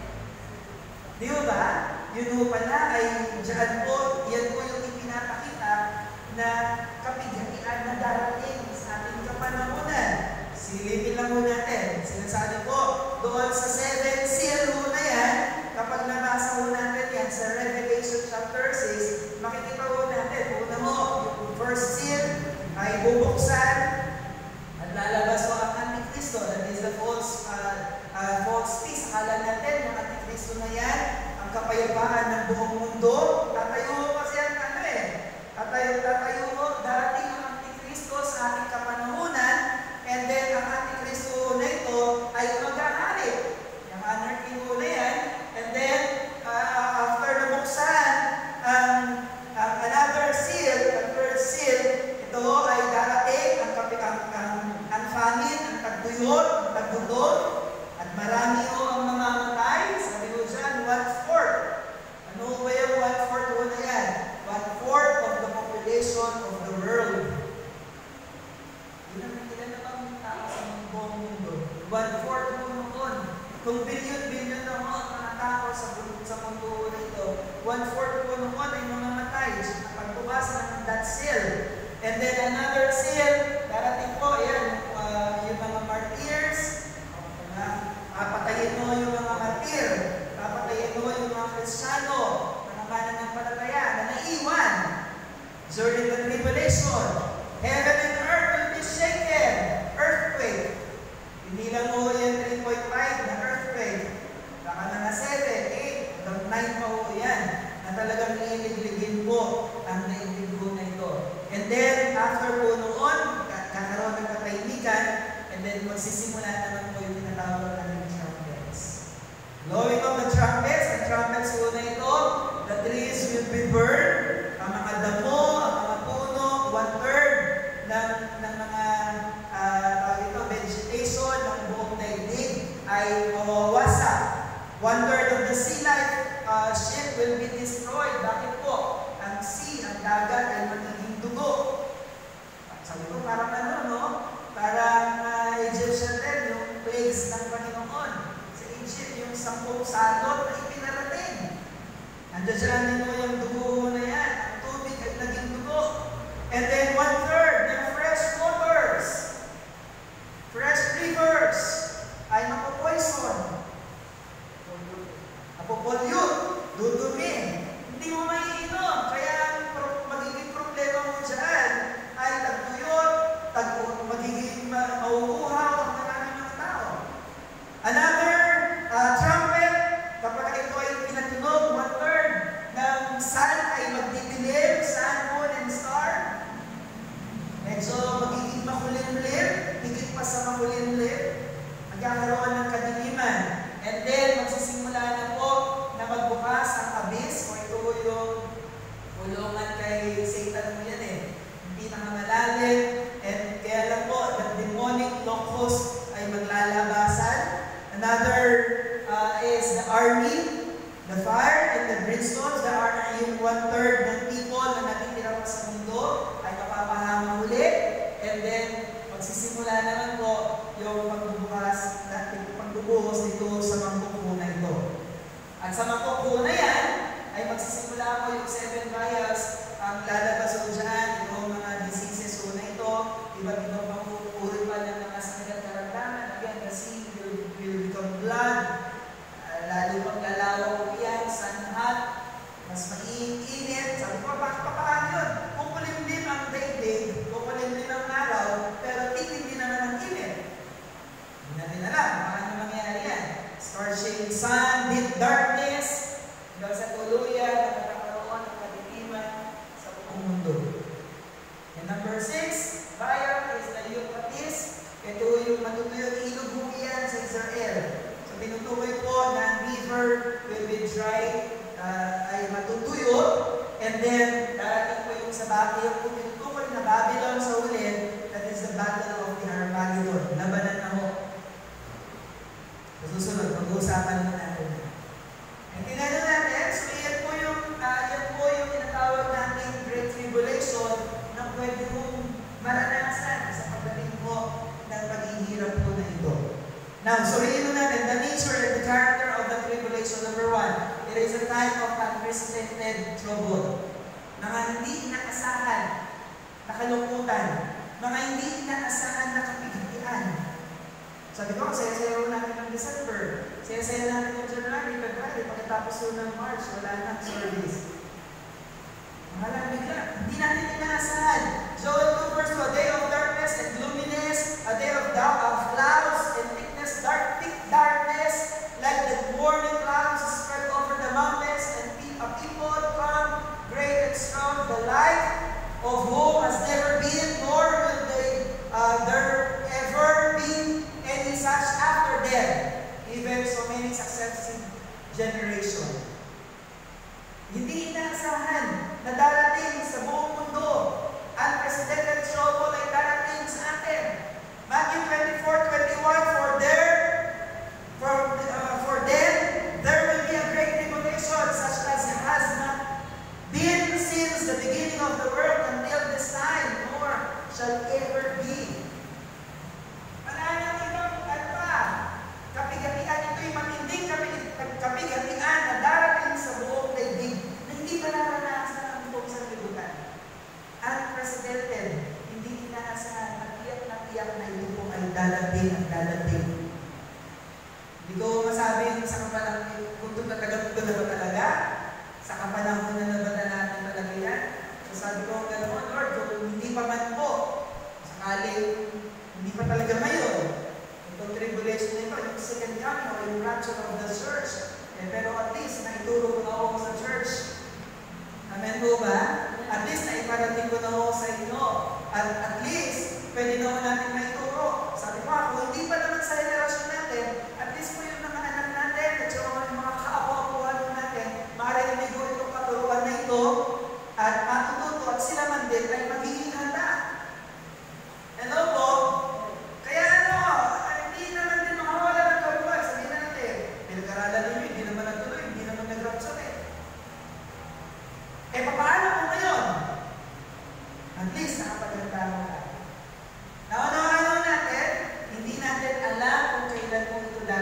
Di ba? Yun mo pala ay dyan po, yan po yung ipinapakita na kapighatian na darating sa ating kapanahunan. Silipin lang mo natin. Sinasabi po, doon sa seven seal mo na yan, kapag nabasa mo natin yan sa Revelation chapter six, makikita mo natin, una mo, yung first seal ay bubuksan at lalabas mo ang Antikristo. That is the false, uh, uh, false peace. Akala natin, yung Antikristo na yan, ang kapayapaan ng buong mundo. Tatayo mo kasi ang ano eh. Tatayo, tatayo mo, darating ang Antikristo sa ating kapanahunan, and then ang Antikristo na ito ay mag-ahari. Yung anarchy mo na yan, and then uh, after nabuksan ang um, another seal, ang third seal, ito ay darating ang, ang, ang, ang famine, ang tagduyot, ang tagdudot, at marami o ang mamamatay. Sabi ko dyan, one-fourth. Ano ba yung one-fourth o na yan? One-fourth of the population of the world. Ilan na bang tao sa buong mundo? One-fourth po noon. Kung billion-billion na mga mga tao sa, sa mundo na ito, one-fourth po noon ay mamamatay. Pagtubasa ng that seal. And then another seal, darating po, yan, uh, yung mga martyrs, uh, papatayin mo yung mga martyr, papatayin mo yung mga Kristiyano, mga mananampalataya na naiwan during the tribulation. Heaven and earth will be shaken. Earthquake. Hindi lang mo yan three point five na earthquake. Baka na na seven, eight, nine pa ho yan, na talagang iligligin po ang naigligho na ito. And then, after po noon, kakaroon ng katahimikan, and then magsisimula naman po yung tinatawag natin trumpets. Blowing of the trumpets, ang trumpets po na ito, the trees will be burned, ang mga damo, ang mga puno, one-third ng, ng mga uh, ito, vegetation ng buong daigdig ay mawawasak. One-third of the sea life uh, ship will be destroyed. Bakit po? Ang sea, ang dagat ay magiging dugo. Sabi ko, parang ano, no? Parang uh, Egyptian din, yung plagues ng Panginoon. Sa Egypt, yung sampung salot na ipinarating. Andiyan dyan nyo yung dugo na yan. Ang tubig ay naging dugo. And then one-third ng fresh waters, fresh rivers, ay mapopoison. Mapopollute, dudumin. Hindi mo maiinom. Kaya magiging problema mo dyan ay tagtuyot, tag magiging mauuhaw ang maraming mga tao. Another uh, trumpet, kapag ito ay Another uh, is the army, the fire, and the brimstones. The army, yung one-third ng people na natitira pa sa mundo ay mapapahama uli. And then, magsisimula naman po yung pagbubukas, pagbubuhos dito sa mangkukuna na ito. At sa mangkukuna na yan, ay magsisimula po yung seven vials ang lalabas po dyan, yung mga diseases po na ito, iba't ibang pangkukuri pa ng mga sakit at karamdaman. Again, the sea will, will become blood, uh, lalo pang lalawa po yan, sanhat, mas maiinit. Sabi ko, bakit pa paano yun? Kukulimlim ang daigdig, kukulimlim ang araw, pero titindi naman ang init. Hindi natin alam, paano mangyayari yan. Scorching sun, deep darkness, hanggang sa tuluyan, nakakaroon ng kadiliman sa buong mundo. And number six, fire is the Euphrates. Ito yung matutuyong ilog mo yan sa Israel. So tinutukoy po na river will be dry, uh, ay matutuyo. And then, darating po yung sa Babylon, yung tinutukoy na Babylon sa ulit, that is the battle of the Armageddon. Labanan na ho. So susunod, mag-uusapan mo natin. And tinanong natin, so yan po yung, uh, yan po yung tinatawag natin Great Tribulation na pwede mong maranasan sa pagdating po ng paghihirap po na ito. Now, suriin mo natin, the nature and the character of the tribulation. Number one, it is a time of unprecedented trouble. Mga hindi inaasahan na kalungkutan. Mga hindi inaasahan na kapigatian. Sabi ko, saya-sayaw natin ng December. Saya-sayaw natin ng January, February, pagkatapos po ng March, wala nang service. Mga lang bigla, hindi natin inaasahan. Joel two verse two, a day of darkness and gloominess, a day of dark of clouds and thickness, dark, thick darkness, like the morning clouds spread over the mountains, and a people come, great and strong, the light of whom has never been, nor will they, uh, there ever be any such after them, even so many successive generations. Hindi inaasahan na darating sa buong mundo, unprecedented trouble ay darating sa atin. Matthew twenty-four twenty-one, for there, for, uh, for then, there will be a great tribulation such as has not been since the beginning of the world until this time, nor shall ever be. Maraming ibang ano pa, kapigatian, ito'y matinding kapigatian na darating sa buong daigdig na hindi pa naranasan ang buong sanlibutan. Unprecedented, hindi inaasahan, natiyak na tiyak na ito po ay dalating at dalating. Hindi ko masabing sa kapanahon, kung ito talaga na ba talaga, sa kapanahon na nabata natin talaga yan. So sabi ko, ganoon, Lord, kung hindi pa man po, sakaling hindi pa talaga ngayon, itong tribulation na ito, yung second coming o yung rapture of the church, eh, pero at least naituro ko na ako sa church. Amen po ba? At least naiparating ko na ako sa inyo. At at least, pwede naman natin maituro. Sabi ko, kung hindi pa naman sa generasyon natin, at least po yung mga anak natin, at yung mga kaapo-apuhan natin, marinig ko itong katuruan na ito, at matututo, at sila man din ay magiging handa. Hello po? Kaya ano, hindi naman din makawala ng kaluwag. Sabihin natin, pinag-aralan ninyo, hindi naman natuloy, hindi naman nag-rapture eh. Eh, paano po ngayon? At least, nakapaganda mo tayo. Naunawaan natin, hindi natin alam kung kailan po ito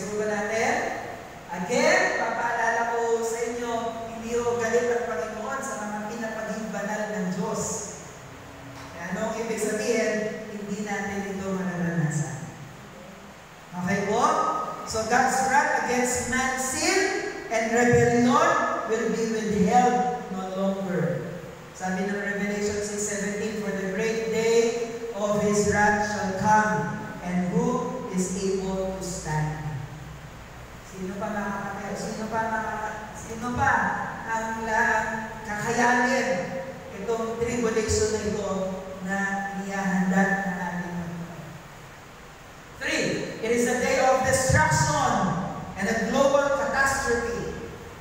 Gets po ba natin? Again, papaalala ko sa inyo, hindi ho galit ang Panginoon sa mga pinapaging banal ng Diyos. Anong ibig sabihin? Hindi natin ito mararanasan. Okay po? So God's wrath against man's sin and rebellion will be withheld no longer. Sabi ng Revelation six seventeen, for the great day of His wrath shall come, and who is able to stand? Sino pa makakatayo? Sino pa makakatayo? Sino pa ang kakayanin itong tribulation na ito na niyahanda na natin? Three, it is a day of destruction and a global catastrophe.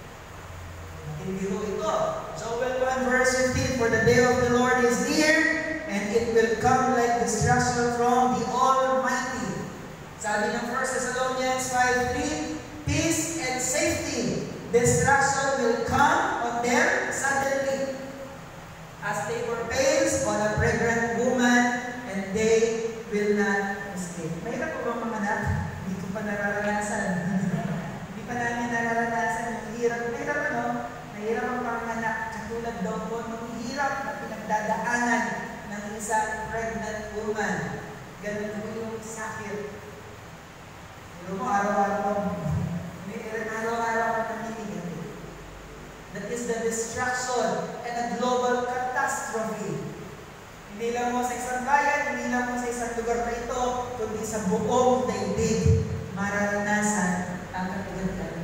Hindi ho ito. Joel one verse fifteen, for the day of the Lord is near, and it will come like destruction from the Almighty. Sabi ng First Thessalonians five three, peace and safety, destruction will come on them suddenly, as labor pains on a pregnant woman, and they will not escape. Mahirap po bang manganak? Hindi ko pa nararanasan. Hindi pa namin nararanasan. Mahirap. Mahirap ano? Mahirap ang panganak. Katulad daw po, mahirap na pinagdadaanan ng isang pregnant woman. Ganun po yung sakit. Pero mo, araw-araw, araw-araw ko namimigat. That is the destruction and a global catastrophe. Hindi lang mo sa isang bayan, hindi lang mo sa isang lugar na ito, kundi sa buong daigdig mararanasan ang katigasan.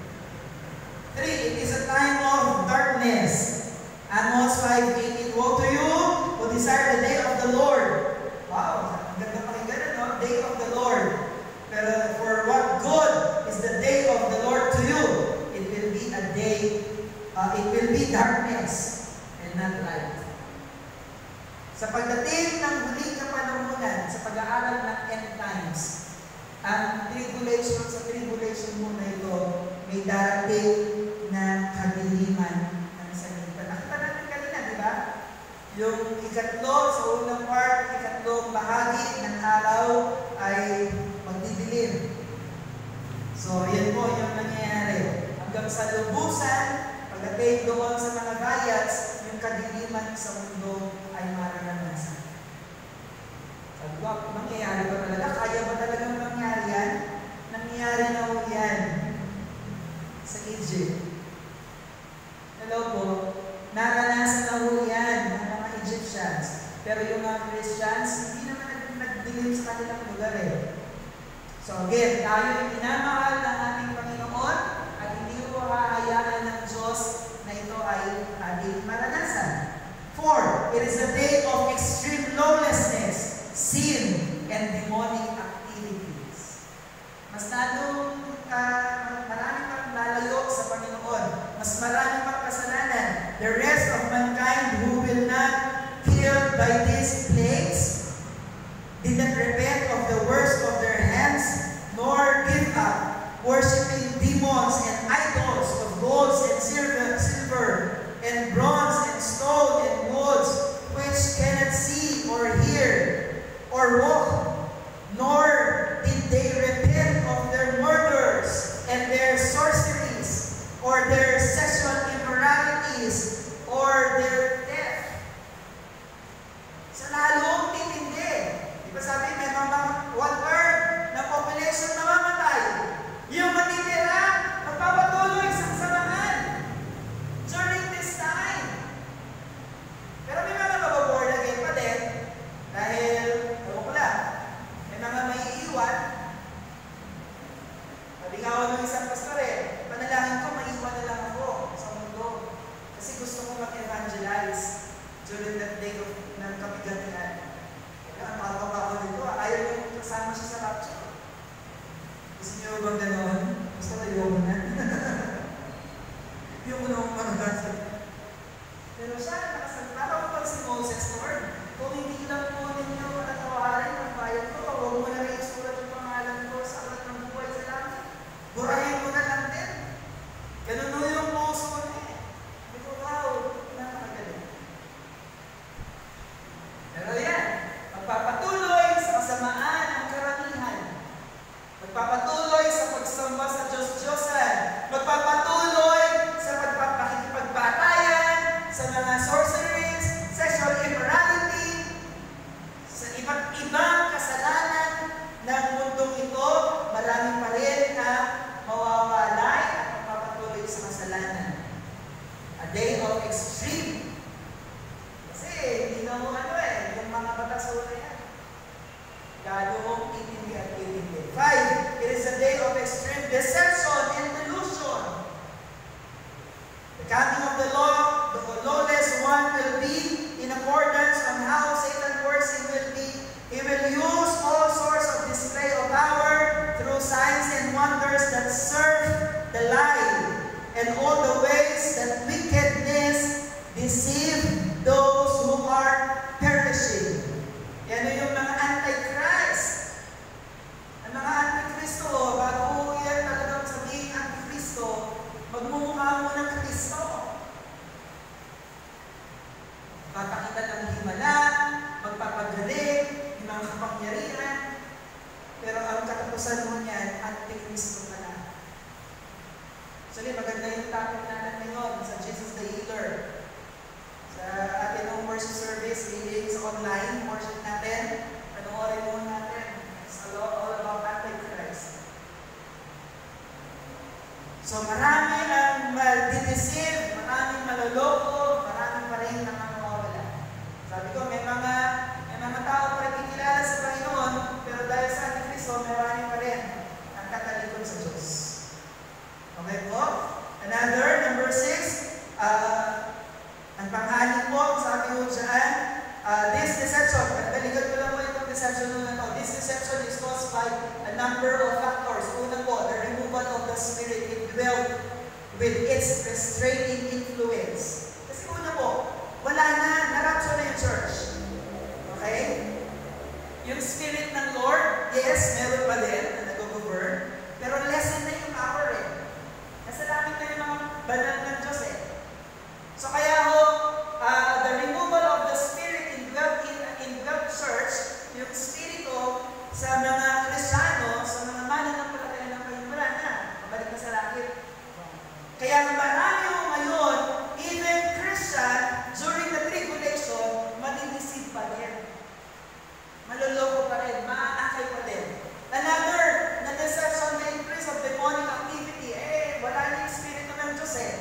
Three, it is a time of darkness. Amos five eighteen, woe to you who desire the day of the Lord. Wow, ang ganda pakinggan, no? Day of the Lord. Pero for what good is the day of the Lord to you? It will be a day, uh, it will be darkness and not light. Sa pagdating ng huling kapanahunan, sa pag-aaral ng end times, ang tribulation sa tribulation muna ito, may darating na kadiliman ng salita. Nakita natin kanina, di ba? Yung ikatlo, sa unang part, ikatlong bahagi ng araw ay magdidilim. So, yan po yung nangyayari. Hanggang sa lubusan, pagdating doon sa mga gayats, yung kadiliman sa mundo ay mararanasan. Sabi ko, mangyayari ba talaga? Kaya ba talagang mangyari yan? Nangyayari na ho yan sa Egypt. Hello po, naranasan na ho yan ng mga Egyptians. Pero yung mga Christians, hindi naman nagdilim sa kanilang lugar eh. So again, tayo ay minamahal ng ating Panginoon at hindi ko hahayaan ng Diyos na ito ay ating maranasan. Four, it is a day of extreme lawlessness, sin, and demonic activities. Mas lalong uh, marami pang lalayo sa Panginoon. Mas marami pang kasalanan. The rest of mankind who will not killed by these plagues did not repent of the worst of their hands, nor give up, worshiping demons and idols of gold and silver, silver and bronze and stone and woods, which cannot see or hear or walk, nor did they repent of their murders and their sorceries, or their sexual immoralities, or their death. Sa lalong titindi. Di ba sabi, may mga one-third na population na mamatay. Yung matitira, magpapatuloy sa kasamahan during this time. Pero may mga mababoard again pa din dahil, ewan ko lang, may mga may iiwan. Sabi nga ako ng isang pastor eh, panalangin ko, maiiwan na lang ako sa mundo. Kasi gusto ko mag-evangelize during that day of, ng kapighatian. Kaya ang tawag ako dito, ayaw yung kasama siya sa rapture. Gusto niyo bang gano'n? Gusto tayo mo na? Yung unang managasa. Pero siya, nakasalita ko pag si Moses, Lord, kung hindi lang po ninyo natawarin ang bayan ko, huwag mo na rin isulat yung pangalan ko sa aklat ng buhay sa langit. Burahin mo na lang din. Ganun mo yung puso niya. Hindi ko, wow, napakagaling. Pero yan, magpapatuloy sa kasamaan ang karamihan. Magpapatuloy sa pag coming of the law, the lawless one will be in accordance on how Satan works. He will be, he will use all sorts of display of power through signs and wonders that serve the lie, and all the ways that wickedness deceive those who are perishing. Yan yung mga antichrist. Ang mga antikristo, bago yan talagang sabihin antikristo, magmumukha mo ng Kristo. Papakita ng himala, magpapagaling, yung mga kapangyarihan, pero ang katapusan mo niyan, antikristo ka na. Actually, maganda yung topic natin ngayon sa Jesus the Healer. Sa atin ng worship service, reading sa online, worship natin, panoorin mo natin. It's all about Antichrist. So marami ang mal-deceive, maraming maloloko, marami pa rin ang mawawala. Sabi ko, may mga, may mga tao pa rin kikilala sa Panginoon, pero dahil sa Antikristo, marami pa rin ang katalikod sa Diyos. Okay po? Another, number six, uh, ang pang-anim po, sabi ko dyan, uh, this deception, balikan ko lang po itong deception na ito. This deception is caused by a number of factors. Una po, the removal of the spirit indwelt with its restraining influence. Kasi una po, wala na, narapso na yung church. Okay? Yung spirit ng Lord, yes, meron pa din na nag-govern, pero lessen na yung power eh. Kasi namin na yung mga banal ng Diyos eh. So kaya ho, uh, the removal of the spirit in God, in, in God church, yung spirito sa mga Kristiyano, sa mga mananampalataya ng Panginoon, wala na. Mabalik na sa langit. Kaya marami ho ngayon, even Christian, during the tribulation, madideceive pa rin. Maluloko pa rin, maakay pa rin. Another, na deception, the increase of demonic activity, eh, wala na yung spirito ng Diyos eh.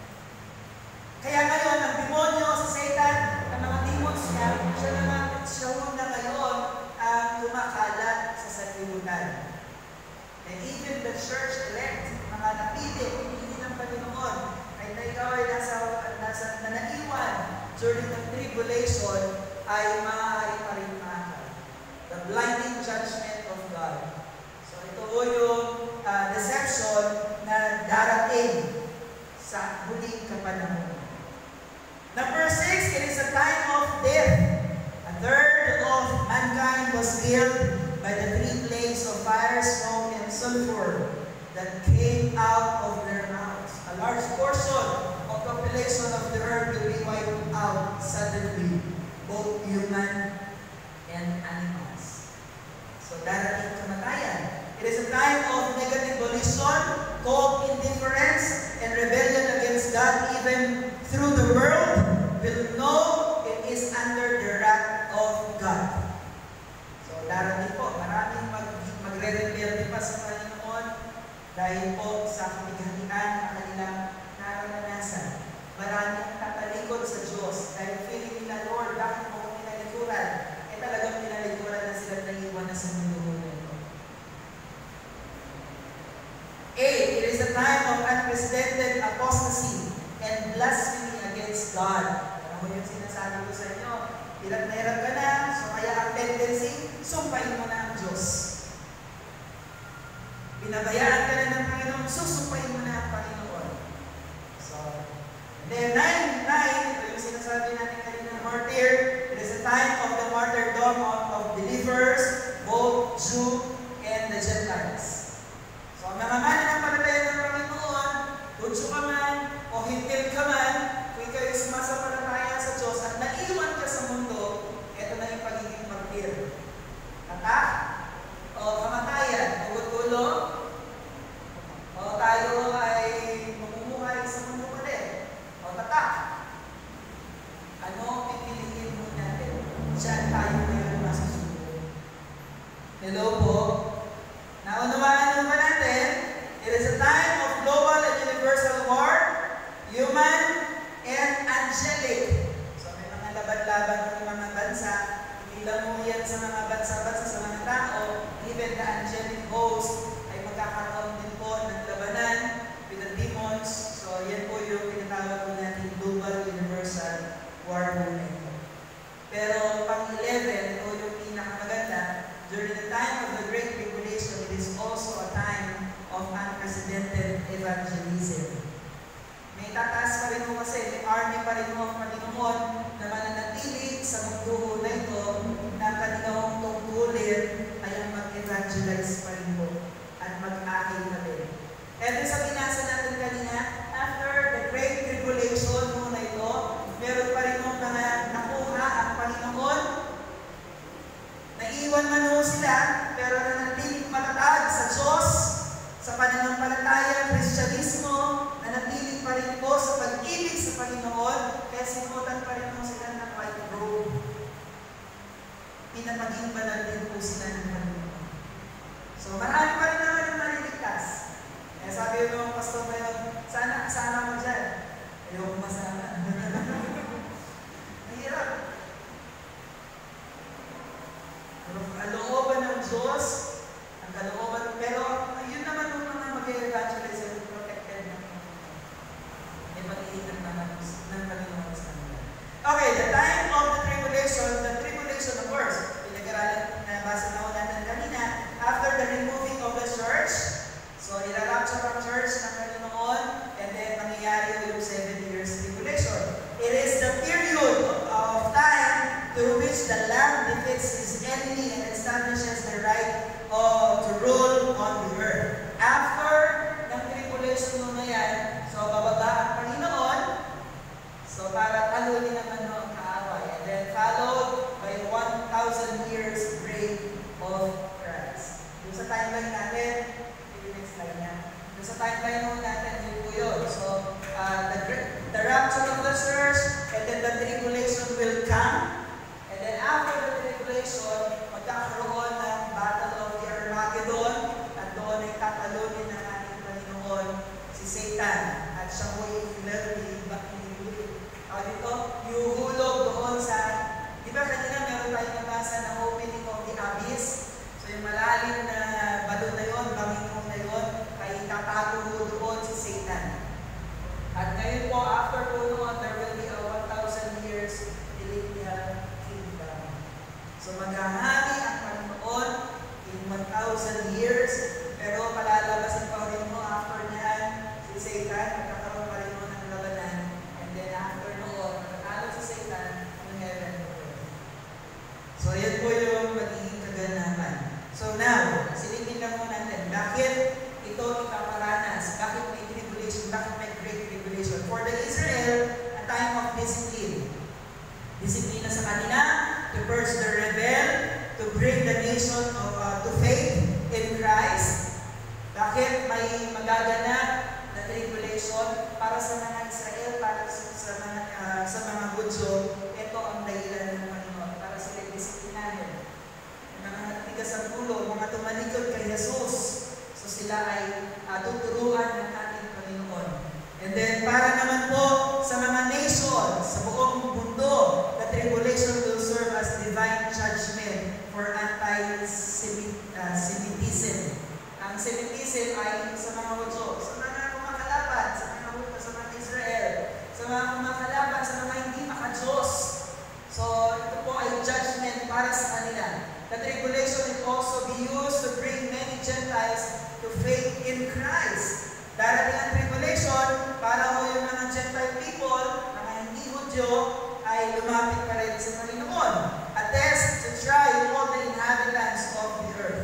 Kaya ngayon, ang demonyo sa Satan, ang mga demons niya, siya na siya na ngayon ang kumakalat sa sanlibutan. And even the church elect, mga napili, pinili ng Panginoon, ay na ikaw ay nasa, nasa nanaiwan during the tribulation, ay maaari pa rin makakal. The blinding judgment of God. So ito po yung uh, deception na darating sa huling kapanahon. Number six, it is a time of death. A third of mankind was killed by the three plagues of fire, smoke, and sulfur that came out of their mouths. A large portion of the population of the earth will be wiped out suddenly, both human and animals. So darating kamatayan. It is a time of negative volition, cold indifference, and rebellion against God, even through the world will know it is under the wrath of God. So darating po, maraming mag magre-rebelde pa sa Panginoon dahil po sa kapighatian na kanilang naranasan. Maraming tatalikod sa Diyos dahil feeling nila, Lord, bakit mo kami tinalikuran? Eh talagang tinalikuran na sila naiwan na sa mundo na ito. Eight, it is a time of unprecedented apostasy and blasphemy against God. Ano mo yung sinasabi ko sa inyo? Hirap na hirap ka na, so kaya ang tendency, sumpahin mo na ang Diyos. Binabayaan ka na ng Panginoon, susumpahin mo na ang Panginoon. So, then nine, nine, ito yung sinasabi natin kanina, martyr. It is a time of the martyrdom of, of believers, both Jew and the Gentiles. So, ang mga mananampalataya ng Panginoon, Hudyo ka man, o hintil ka man, kung ikaw sumasampalataya sa Diyos at naiwan ka sa mundo, ito na yung pagiging martir. Tatak, o kamatayan, o gutulo, o tayo ay mamumuhay sa mundo pa rin. O tatak, ano pipiliin mo natin? Diyan tayo ngayon masusunod. Hello po. Naunawaan naman natin, it is a time of global and universal war, human and angelic. So may mga laban-laban ng mga bansa, hindi lang mo yan sa mga bansa-bansa sa mga tao, even the angelic host ay magkakaroon din po ng labanan with the demons. So yan po yung tinatawag evangelism. May tataas pa rin mo kasi, may army pa rin mo ang Panginoon na mananatili sa mundo na ito na kanilang tungkulin ay ang mag-evangelize pa rin mo at mag-akin na rin. And then sa binasa natin kanina, after the Great Tribulation mo na ito, meron pa rin mong mga nakuha ang Panginoon. Naiwan man ho sila, pero nanatiling matatag sa Diyos, sa pananampalataya, Kristyanismo, nanatiling pa rin po sa pag-ibig sa Panginoon, kaya sinuotan pa rin po sila ng white robe. Pinapaging banal din po sila ng Panginoon. So marami pa rin naman yung mariligtas. Kaya sabi yung pastor na yun, sana kasama mo dyan. Ayaw masama. Mahirap. Ang kalooban ng Diyos, ang kalooban, pero yun naman yung mga mag-evangelize and protected ng may pag-iingat naman ng Panginoon sa kanila. Okay, the time of the tribulation, the tribulation of course, pinag-aralan na basa na ako natin kanina, after the removing of the church, so ilalapsa ang church ng Panginoon, and then mangyayari yung seven years tribulation. It is the period of, of time through which the Lamb defeats his enemy and establishes the right uh, to rule on the earth. After ng tribulation mo na yan, so bababa ang Panginoon, so para talunin naman ang kaaway. And then followed by one thousand years reign of Christ. Yung sa timeline natin, yung next slide niya. Yung sa timeline mo natin, yun po yun. So, uh, the, the rapture of the church, and then the tribulation will come. And then after the tribulation, magkakaroon ng Battle of the Armageddon, at doon ay tatalunin ng ating Panginoon si Satan. At siya mo i-literally uh, dito, yuhulog doon sa, di ba kanina meron tayong nabasa na opening of the abyss? So yung malalim na balon na yun, bangingong na yun, ay tatago doon si Satan. At ngayon po, after po noon, there will be a one thousand years millennial kingdom. So maghahari ang Panginoon in one thousand years, pero palalabasin pa rin mo after niyan si Satan, magkakaroon pa rin mo ng labanan, and then after noon, magkakalo si Satan ng heaven. So yan po yung magiging kaganapan. So now, silipin lang mo natin, bakit ito ipaparanas? Bakit may tribulation? Bakit may great tribulation? For the Israel, a time of discipline. Disiplina sa kanila, to purge the rebel, to bring the nation of, uh, to faith in Christ. Bakit may magaganap na tribulation para sa mga Israel, para sa, sa mga uh, sa mga Hudyo? Ito ang dahilan ng Panginoon para sila disiplinahin. Mga tigas ang ulo, mga tumalikod kay Jesus. So sila ay uh, tuturuan ng ating Panginoon. And then para naman po sa mga nation, sa buong mundo, the tribulation will serve as divine judgment for anti-Semitism. Ang Semitism ay sa mga Hudyo, sa mga kumakalaban, sa mga Hudyo, sa mga Israel, sa mga kumakalaban, sa mga hindi maka-Diyos. So ito po ay judgment para sa kanila. The tribulation will also be used to bring many Gentiles to faith in Christ. Darating ang tribulation para ho yung mga Gentile people, mga hindi Hudyo, ay lumapit pa rin sa Panginoon. A test to try all the inhabitants of the earth.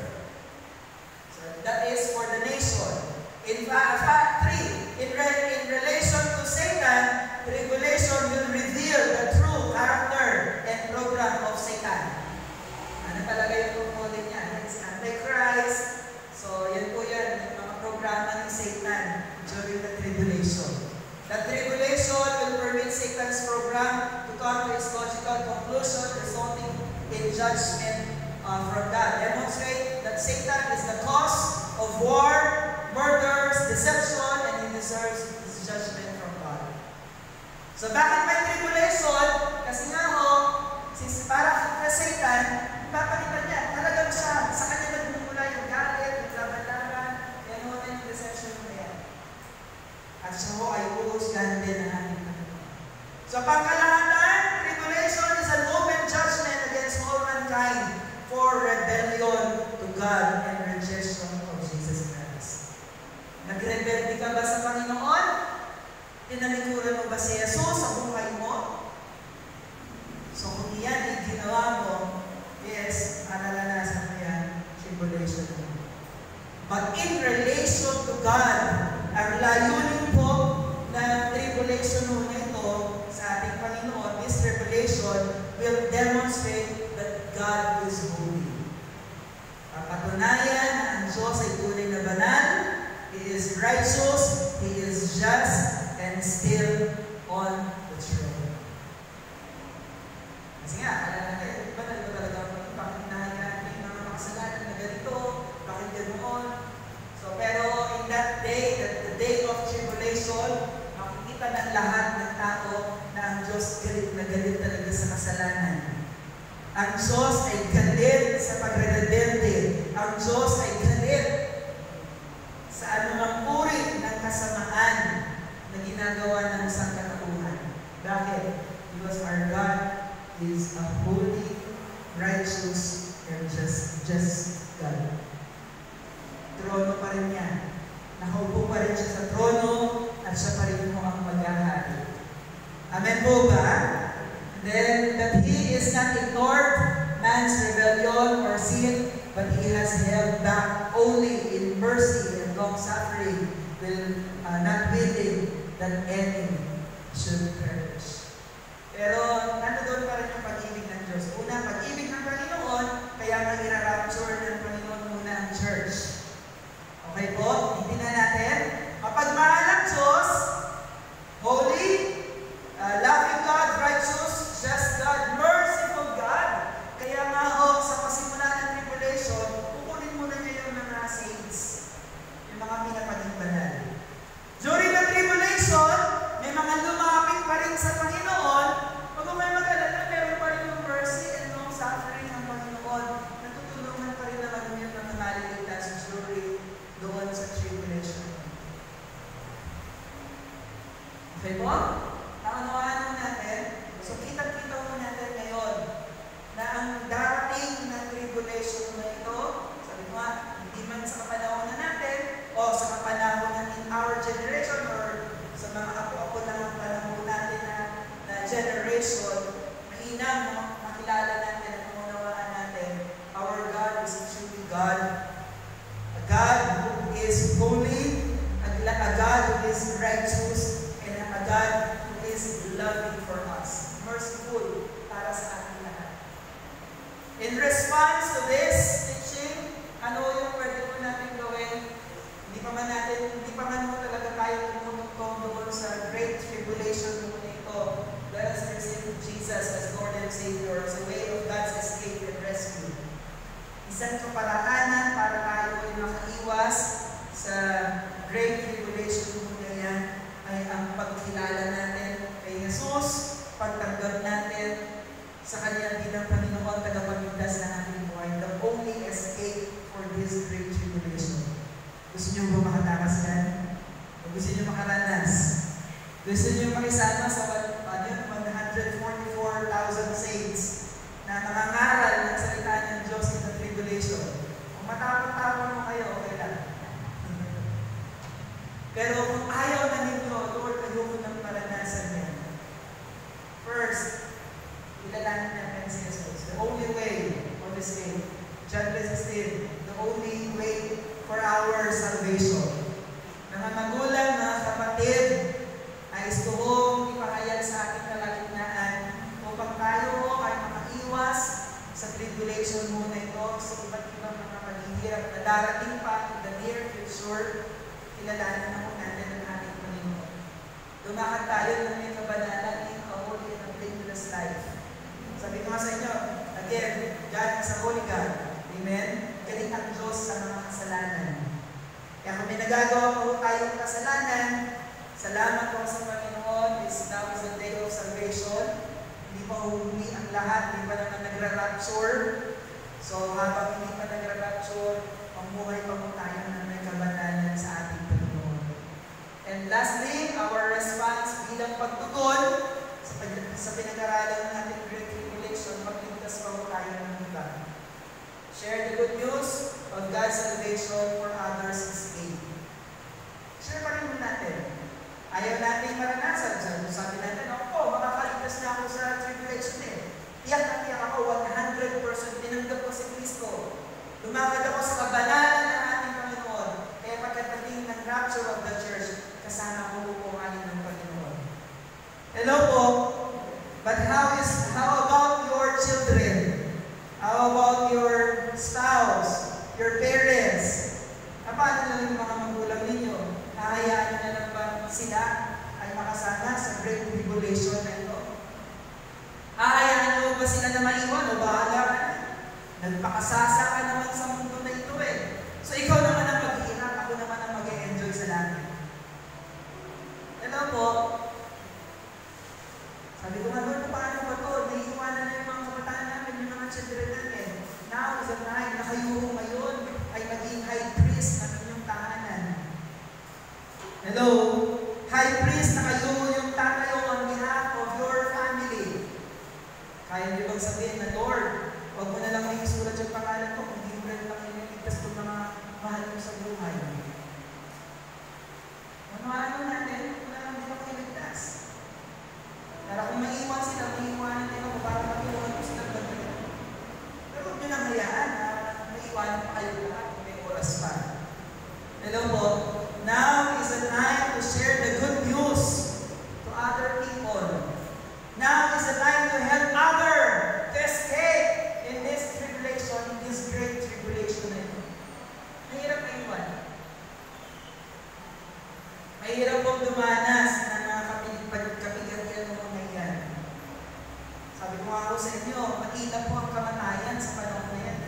So that is for the nation. In fact, three, in, re in relation to Satan, tribulation will reveal the true character and program of Satan. Ano talaga yung tungkulin niya? It's Antichrist. So, yan po yan, yung mga programa ni Satan during the tribulation. The tribulation will permit Satan's program to come to its logical conclusion, resulting in judgment uh, from God. Demonstrate that Satan is the cause of war, murders, deception, and he deserves his judgment from God. So, bakit may tribulation? Kasi nga ho, since para kay Satan, papalitan niya, talagang siya, sa kanya nagmumula yung galit, yung laban-laban, yan ho na yung deception na yan. At siya ho ay uusgan din ng ating Panginoon. So pangkalahatan, tribulation is an open judgment against all mankind for rebellion to God and rejection of Jesus Christ. Nag Nagrebelde ka ba sa Panginoon? Tinalikuran mo ba si Jesus sa buhay mo? So kung yan ay ginawa mo, yes, alalasan mo yan, tribulation mo. But in relation to God, ang layunin po ng tribulation mo na ito sa ating Panginoon, this tribulation will demonstrate that God is holy. Papatunayan ang Diyos ay tunay na banal, He is righteous, He is just, and still on the throne. Kasi nga, alam natin, banal ba talaga bakit hinahanap yung mga makasalanan na ganito, bakit ganoon? So, pero in that day, that the day of tribulation, makikita ng lahat ng tao na ang Diyos galit na galit talaga sa kasalanan. Ang Diyos ay galit sa pagre-rebelde. Ang Diyos ay galit sa anumang uri ng kasamaan na ginagawa ng isang katauhan. Bakit? Because our God is a holy, righteous, and just, just God. Trono pa rin yan. Nakaupo pa rin siya sa trono at siya pa rin mo ang mag-ahari. Amen po ba? Then, that He is not ignored man's rebellion or sin, but He has held back only in mercy and long-suffering, will uh, not willing that any should perish. Pero, nandoon pa rin yung pag-ibig ng Diyos. Una, pag-ibig ng Panginoon, kaya nga i-rapture ng Panginoon muna ang church. Okay po? Hindi na natin. Kapag mahal ang Diyos, holy, uh, loving God, righteous, just God, merciful God. Kaya nga ho, sa pasimula ng tribulation, kukunin muna niya yung mga saints, yung mga pinapaging banal. During the tribulation, may mga lumapit pa rin sa Panginoon. Pag may mag-alala, meron pa rin yung mercy and long suffering ng Panginoon. Natutulungan pa rin naman yung mga maliligtas during doon sa tribulation. Okay po? Naunawaan mo natin. So, kita-kita mo natin ngayon na ang darating na tribulation na ito, sabi ko nga, hindi man sa kapanahon na natin o sa kapanahon na in our generation or sa mga apo-apo na panahon natin na, na generation, mainam makilala natin at maunawaan natin, our God is truly God. A God who is holy, a God who is righteous, and a God who is loving for us, merciful para sa ating lahat. In response to this teaching, ano yung pwede po natin gawin? Hindi pa man natin, hindi pa man mo talaga tayo tumutong doon sa great tribulation mo ito. Let us receive Jesus as Lord and Savior, as a way of God's escape and rescue. Isang kaparaanan para tayo ay makaiwas sa great tribulation mo na yan ay ang pagkilala natin kay Jesus, pagtanggap natin sa Kanya bilang Panginoon, tagapagligtas ng ating buhay, the only escape for this great tribulation. Gusto niyo ba makatakas yan? O gusto niyo makaranas? Gusto niyo makisama sa one hundred forty-four thousand saints na nangangaral ng salita ng Diyos in the tribulation? Kung matapang-tapang mo kayo, okay lang. Pero kung ayaw na ninyo, Lord, ayoko nang maranasan yan. First, ilalanin natin si Jesus. The only way of escape. John sixteen, the only way for our salvation. Mga magulang, mga kapatid, ay gusto kong ipahayag sa ating kalagitnaan upang tayo ay makaiwas sa tribulation muna ito sa iba't ibang mga paghihirap na darating pa in the near future. Kilalanin na po natin ang ating Panginoon. Lumakad tayo ng may kabanalan in a holy and a blameless life. Sabi ko nga sa inyo, again, God is a holy God. Amen? Galing ang Diyos sa mga kasalanan. Kaya kung may nagagawa po tayong kasalanan, salamat po sa Panginoon. This now is the day of salvation. Hindi pa huhuli ang lahat, hindi pa naman nagra-rapture. So habang hindi pa nagra-rapture, mamuhay pa po tayo na may kabanalan sa ating Panginoon. And lastly, our response bilang pagtugon sa, sa pinag-aralan natin Great Tribulation, magligtas pa po tayo ng iba. Share the good news of God's salvation for others' escape. Ayaw natin maranasan. Sabi, sabi natin, ako, makakaligtas na ako sa tribulation eh. Iyak na iyak ako, one hundred percent tinanggap ko si Kristo. Lumakad ako sa kabanalan ng ating Panginoon. Kaya pagkatating ng rapture of the church, kasama ko po ang ng Panginoon. Hello po. But how is how about your children? How about your spouse? Your parents? Paano lang yung mga magulang ninyo? Hahayaan nyo na lang ba sila ay makasama sa great tribulation na ito? Hahayaan nyo ba sila na maiwan o bahala ka na? Nagpakasasa ka naman sa mundo na ito eh. So ikaw naman ang mag-iingat, ako naman ang mag-e-enjoy sa langit. Hello po. Sabi ko nga, Lord, paano ba ito? Naiiwanan na yung mga kabataan namin, yung mga children namin. Now is the time na kayo ngayon ay maging high priest ng inyong tahanan. Hello? High priest na kayo yung tatayo on behalf of your family. Kaya niyo bang sabihin na, Lord, huwag mo na lang may isulat yung pangalan ko, kung hindi mo rin lang iniligtas itong mga mahal mo sa buhay. Ano-ano natin, kung na lang din ako iligtas. Para kung maiiwan sila, maiiwanan din ako para matulungan ko sila bagay. Pero huwag nyo nang hayaan na maiiwanan pa kayo lahat kung may oras pa. Hello po. Now is the time to share the good news to other people. Now is the time to help others to escape in this tribulation, in this great tribulation na ito. Mahirap na iwan. Mahirap pong dumanas na nakapigatian mo na yan. Sabi ko nga ako sa inyo, makita po ang kamatayan sa panahon na yan.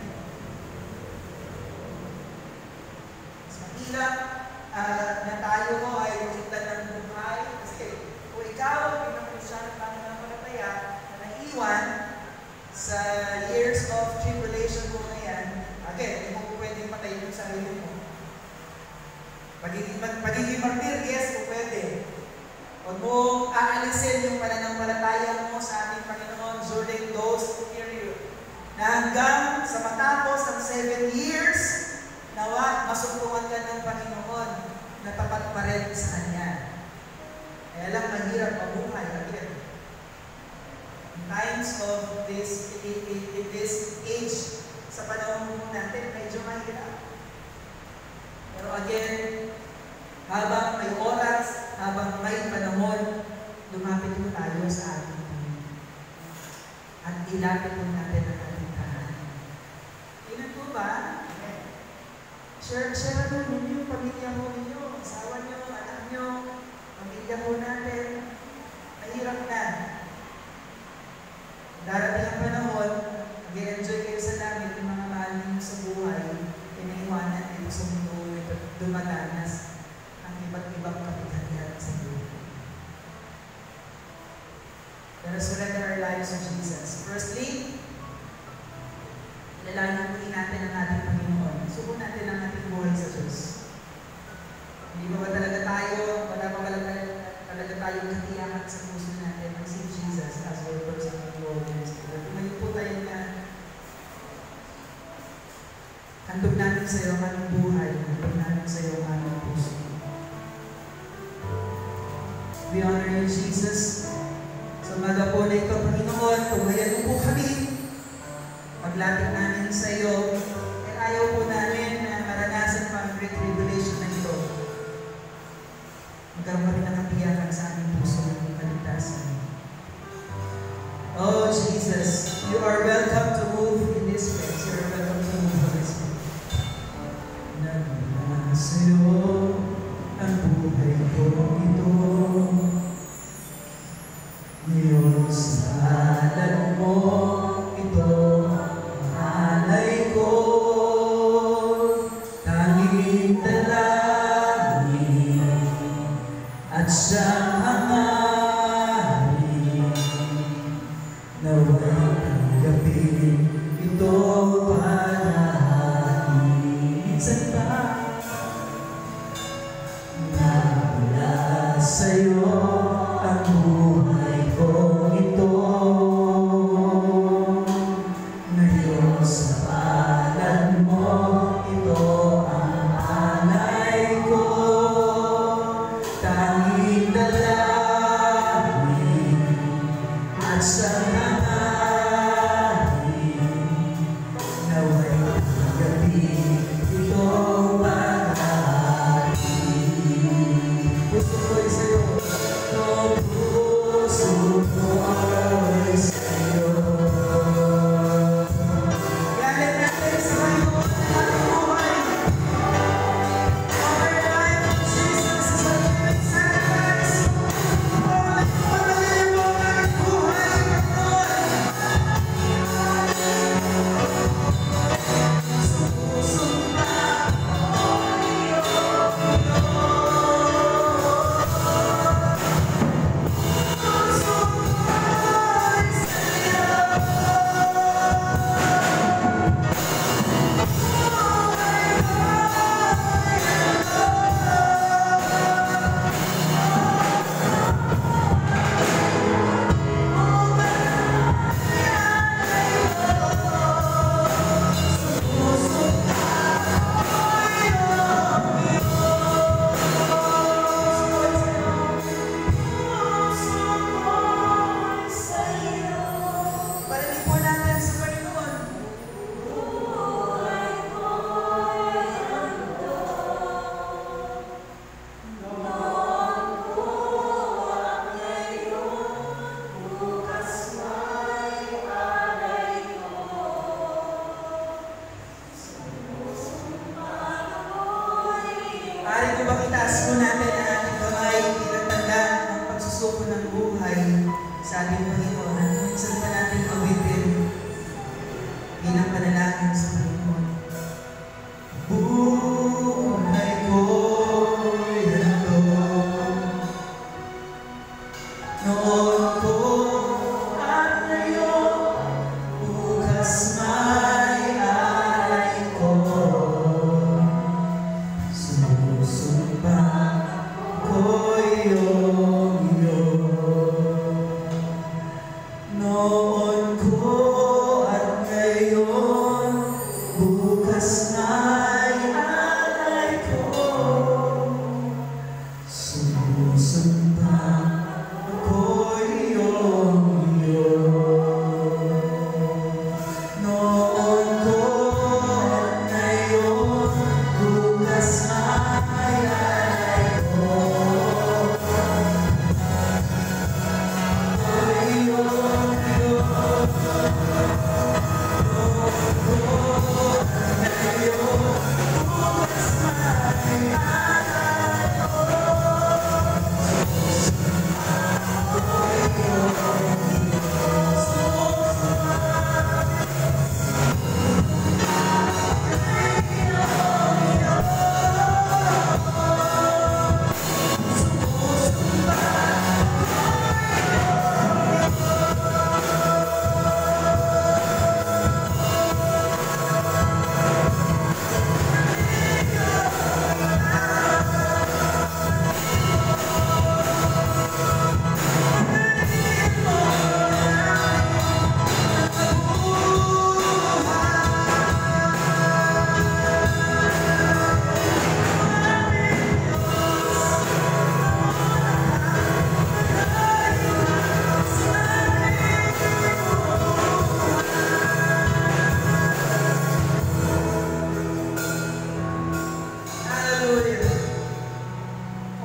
Mas makita uh, na tayo mo ay makita ng buhay. Kasi kung ikaw ay pinag-Kristiyan at pananampalataya na naiwan sa years of tribulation mo na yan, again, hindi mo pwedeng patayin yung sarili mo. Pagiging, pagiging martir, yes, kung pwede. Huwag mo aalisin yung pananampalataya mo sa ating Panginoon during those period. Na hanggang sa matapos ang seven years, nawa, masumpungan ka ng Panginoon na tapat pa rin sa Kanya. Kaya lang mahirap mabuhay again. In times of this, in, in, in this age, sa panahon natin, medyo mahirap. Pero again, habang may oras, habang may panahon, lumapit po tayo sa ating Panginoon. At ilapit po natin ang ating tahanan. Tingnan po ba? Share, share mo ninyo yung pamilya mo ninyo, asawa nyo, anak nyo, pamilya mo natin. Mahirap na. Darating ang panahon, mag-enjoy kayo sa langit yung mga mahal ninyo sa buhay, pinaiwanan nito sa mundo, dumadanas ang iba't ibang kapitanyan sa buhay. Let us surrender our lives to Jesus. Firstly, ilalangin muli natin ang ating Panginoon. Suko natin ang ating buhay sa Diyos. Hindi ba ba talaga tayo, wala ba talaga, talaga tayong katiyakan sa puso natin, receive Jesus as our personal Lord and Savior. Tumayo po tayo na handog natin sa iyo ang aming buhay, handog natin sa iyo ang aming puso. We honor you, Jesus. Sa umaga po na ito, Panginoon, tumayan mo po kami. Paglapit namin sa iyo, ay ayaw po namin na maranasan pa ang great tribulation na ito. Magkaroon kami ng katiyakan sa aming puso ng kaligtasan. Oh, Jesus, you are welcome to move in this place. You are welcome to move in this place. Nagmula sa'yo ang buhay ko ito. Ngayon sa alam mo ito, alay ko, tanging dalangin, at siyang hangarin, naway tanggapin ito palagi. Minsan pa, nawala sa'yo ang buhay ko ito. Ngayon sa palad mo, ito ang alay ko. Tanging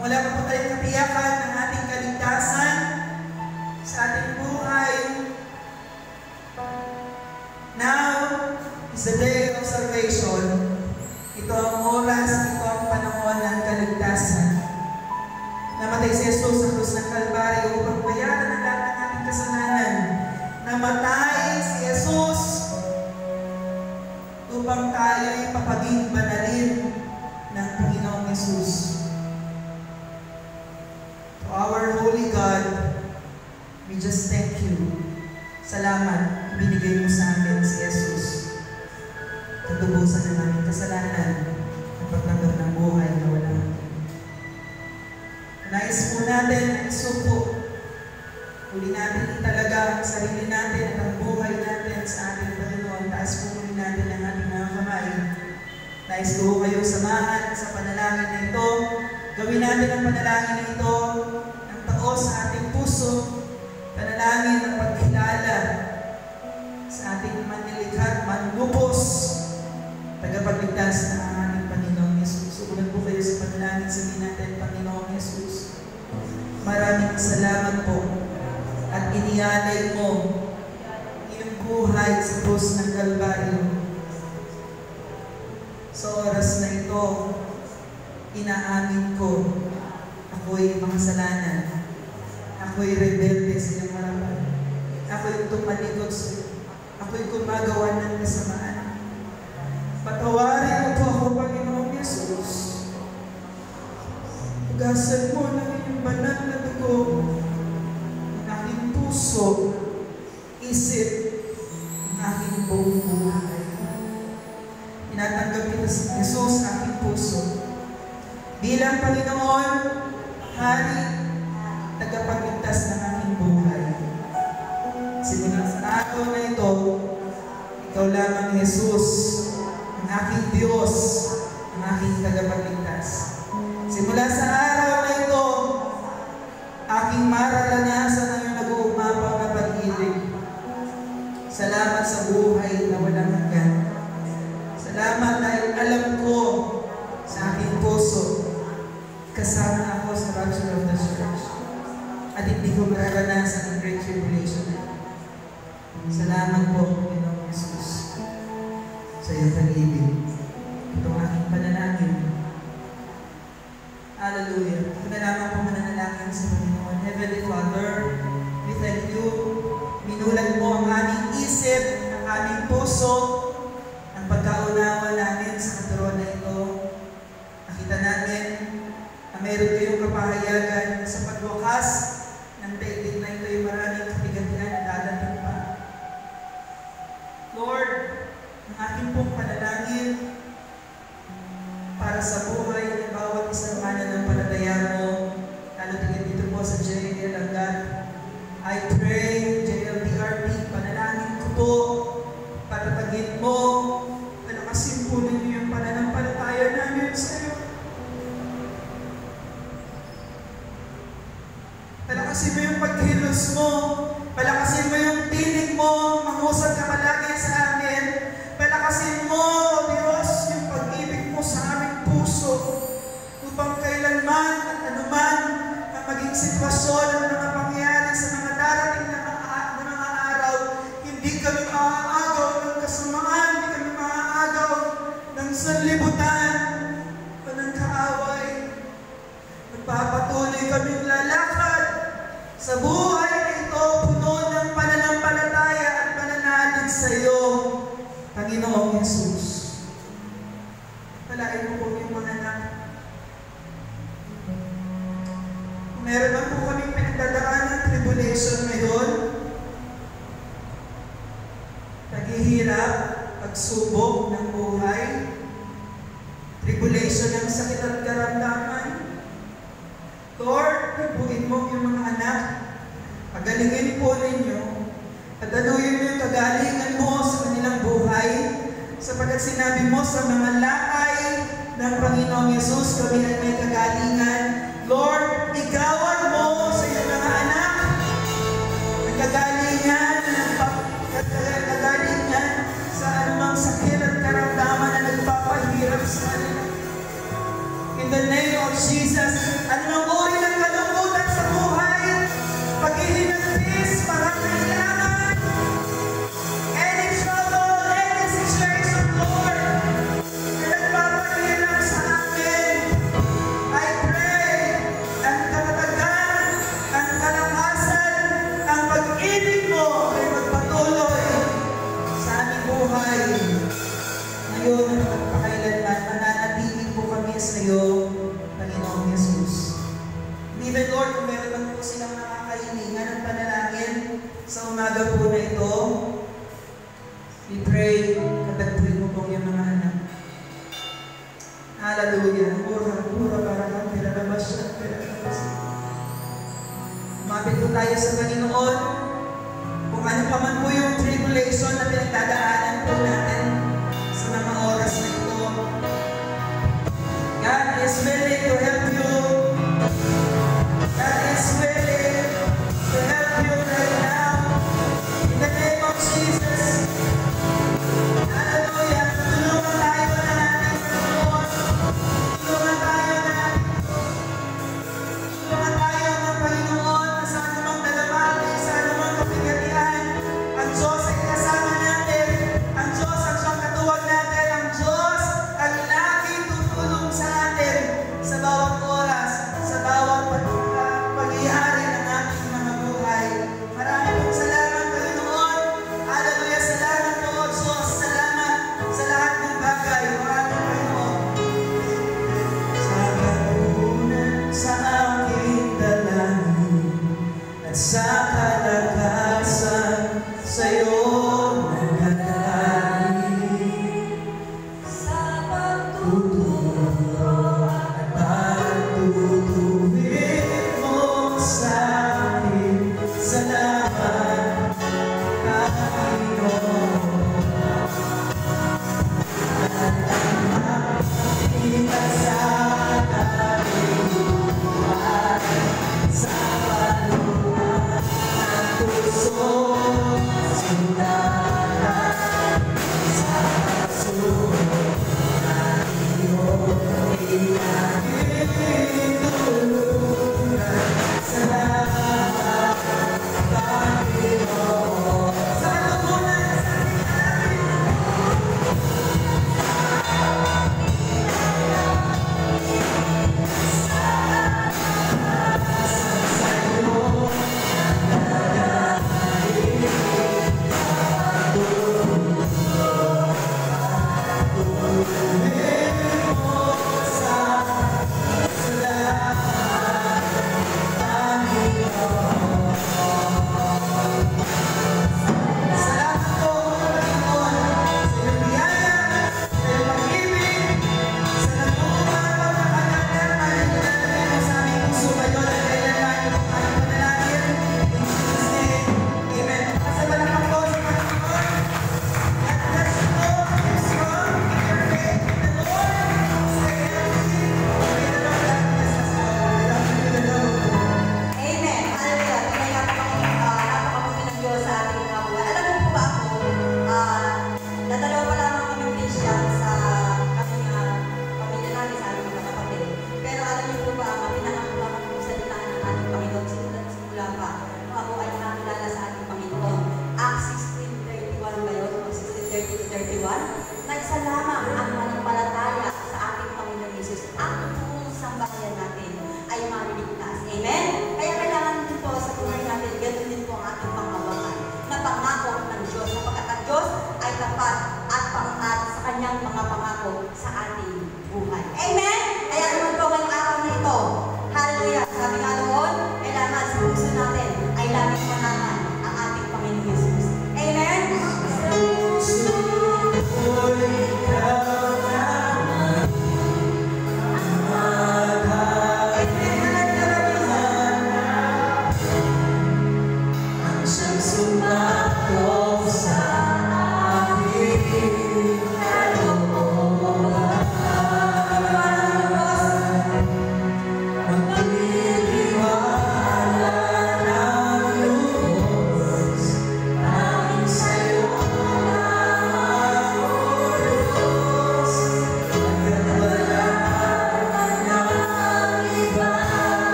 Wala pa po tayong katiyakan ng ating kaligtasan sa ating buhay. Now is the day of salvation. Ito ang oras, ito ang panahon ng kaligtasan. Namatay si Jesus sa krus ng Kalbaryo upang bayaran ang lahat ng ating kasalanan. Namatay si Jesus upang tayo'y papaging banalin ng Panginoong Jesus. To our holy God, we just thank you. Salamat, ibinigay mo sa amin si Jesus. Katubusan ng aming kasalanan at pagtanggap ng buhay na walang hanggan. Nais po natin ang isuko. Huli natin italaga ang sarili natin at ang buhay natin sa ating Panginoon. Taas po muli natin ang ating mga kamay. Nais po kayo samahan sa panalangin na ito. Gawin natin ang panalangin na ito ng taos sa ating puso. Panalangin ng pagkilala sa ating manlilikha, manlubos, tagapagligtas na ating Panginoong Yesus. Sugulan po kayo sa panalangin, sabihin natin, Panginoong Yesus, maraming salamat po at inialay mo iyong buhay sa krus ng Kalbaryo. Sa oras na ito, inaamin ko, ako'y makasalanan. Ako'y rebelde sa iyong harapan. Ako'y tumalikod sa iyo. Ako'y gumagawa ng kasamaan. Patawarin mo po ako, Panginoong Yesus. Hugasan mo ng iyong banal na dugo ang aking puso, isip, ang aking buong buhay. Tinatanggap kita si Jesus sa aking puso bilang Panginoon, Hari, tagapagligtas ng aking buhay. Simula sa araw na ito, ikaw lamang, Jesus, ang aking Diyos, ang aking tagapagligtas. Simula sa araw na ito, aking mararanasan ang iyong nag-uumapaw na pag-ibig. Salamat sa buhay na walang hanggan. Salamat dahil alam ko sa aking puso, kasama ako sa rapture of the church. At hindi ko mararanasan ang great tribulation. Salamat po, Panginoong Jesus, sa iyong pag-ibig. Itong aking panalangin. Hallelujah. Panalangin po mananalangin sa Panginoon. Heavenly Father, we thank you. Minulan mo ang aming isip, ang aming puso, ang pagkaunawa namin sa katuruan na ito. Nakita natin na mayroon kayong kapahayagan sa pagwakas ng daigdig na ito ay maraming kapigatian na dadating pa. Lord, ang aking pong panalangin para sa buhay ng bawat isang mananampalataya mo, lalo tingin dito po sa J L Agad. I pray, J L D R P, panalangin ko po, patatagin mo, palakasin po ninyo yung pananampalataya namin sa iyo. Palakasin mo yung pagkilos mo, palakasin mo yung tinig mo, mangusap ka palagi sa amin. Palakasin mo, O Diyos, yung pag-ibig mo sa aming puso, upang kailanman at anuman ang maging sitwasyon at mga pangyayari sa mga darating na mga, na mga araw, hindi kami maaagaw ng kasamaan, hindi kami maaagaw ng sanlibutan o ng kaaway. Magpapatuloy kaming lalakad sa buhay na ito, puno ng pananampalataya at pananalig sa iyo, Panginoong Yesus. Palain mo po yung mga anak. Kung meron na po kaming pinagdadaan ng tribulation ngayon, paghihirap, pagsubok ng buhay, tribulation ng sakit at karamdaman, Lord, ipuin mo yung mga anak, pagalingin po ninyo, padaluyin mo yung kagalingan mo sa kanilang buhay, sapagkat sinabi mo sa mga lakay ng Panginoong Yesus, kami ay may kagalingan. Lord, igawan mo sa iyong mga anak, ang kagalingan, kagalingan sa anumang sakit at karamdaman na nagpapahirap sa kanila. In the name of Jesus, ano Even Lord, kung meron man po silang nakakahilingan ng panalangin sa umaga po na ito, we pray, katagpuin mo pong yung mga anak. Hallelujah. Pura, pura, para kang pinalabas siya, pinalabas siya. Umapit po tayo sa Panginoon. Kung ano pa man po yung tribulation na pinagdadaanan po natin sa mga oras na ito, God is willing to help you. God is willing to help you right now. In the name of Jesus. Hallelujah. Tulungan tayo na natin, Panginoon. Tulungan tayo na natin. Tulungan tayo ng Panginoon na sa anumang dalamati, sa anumang kapigatian, ang Diyos ay kasama natin.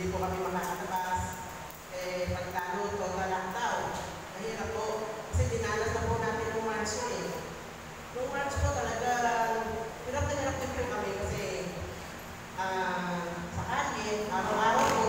hindi po kami makakalabas. Eh, pagkano total lockdown, mahirap po. Kasi dinanas na po natin yung March eh. Nung March po talaga, hirap na hirap din po kami kasi uh, sa kalye, araw-araw po,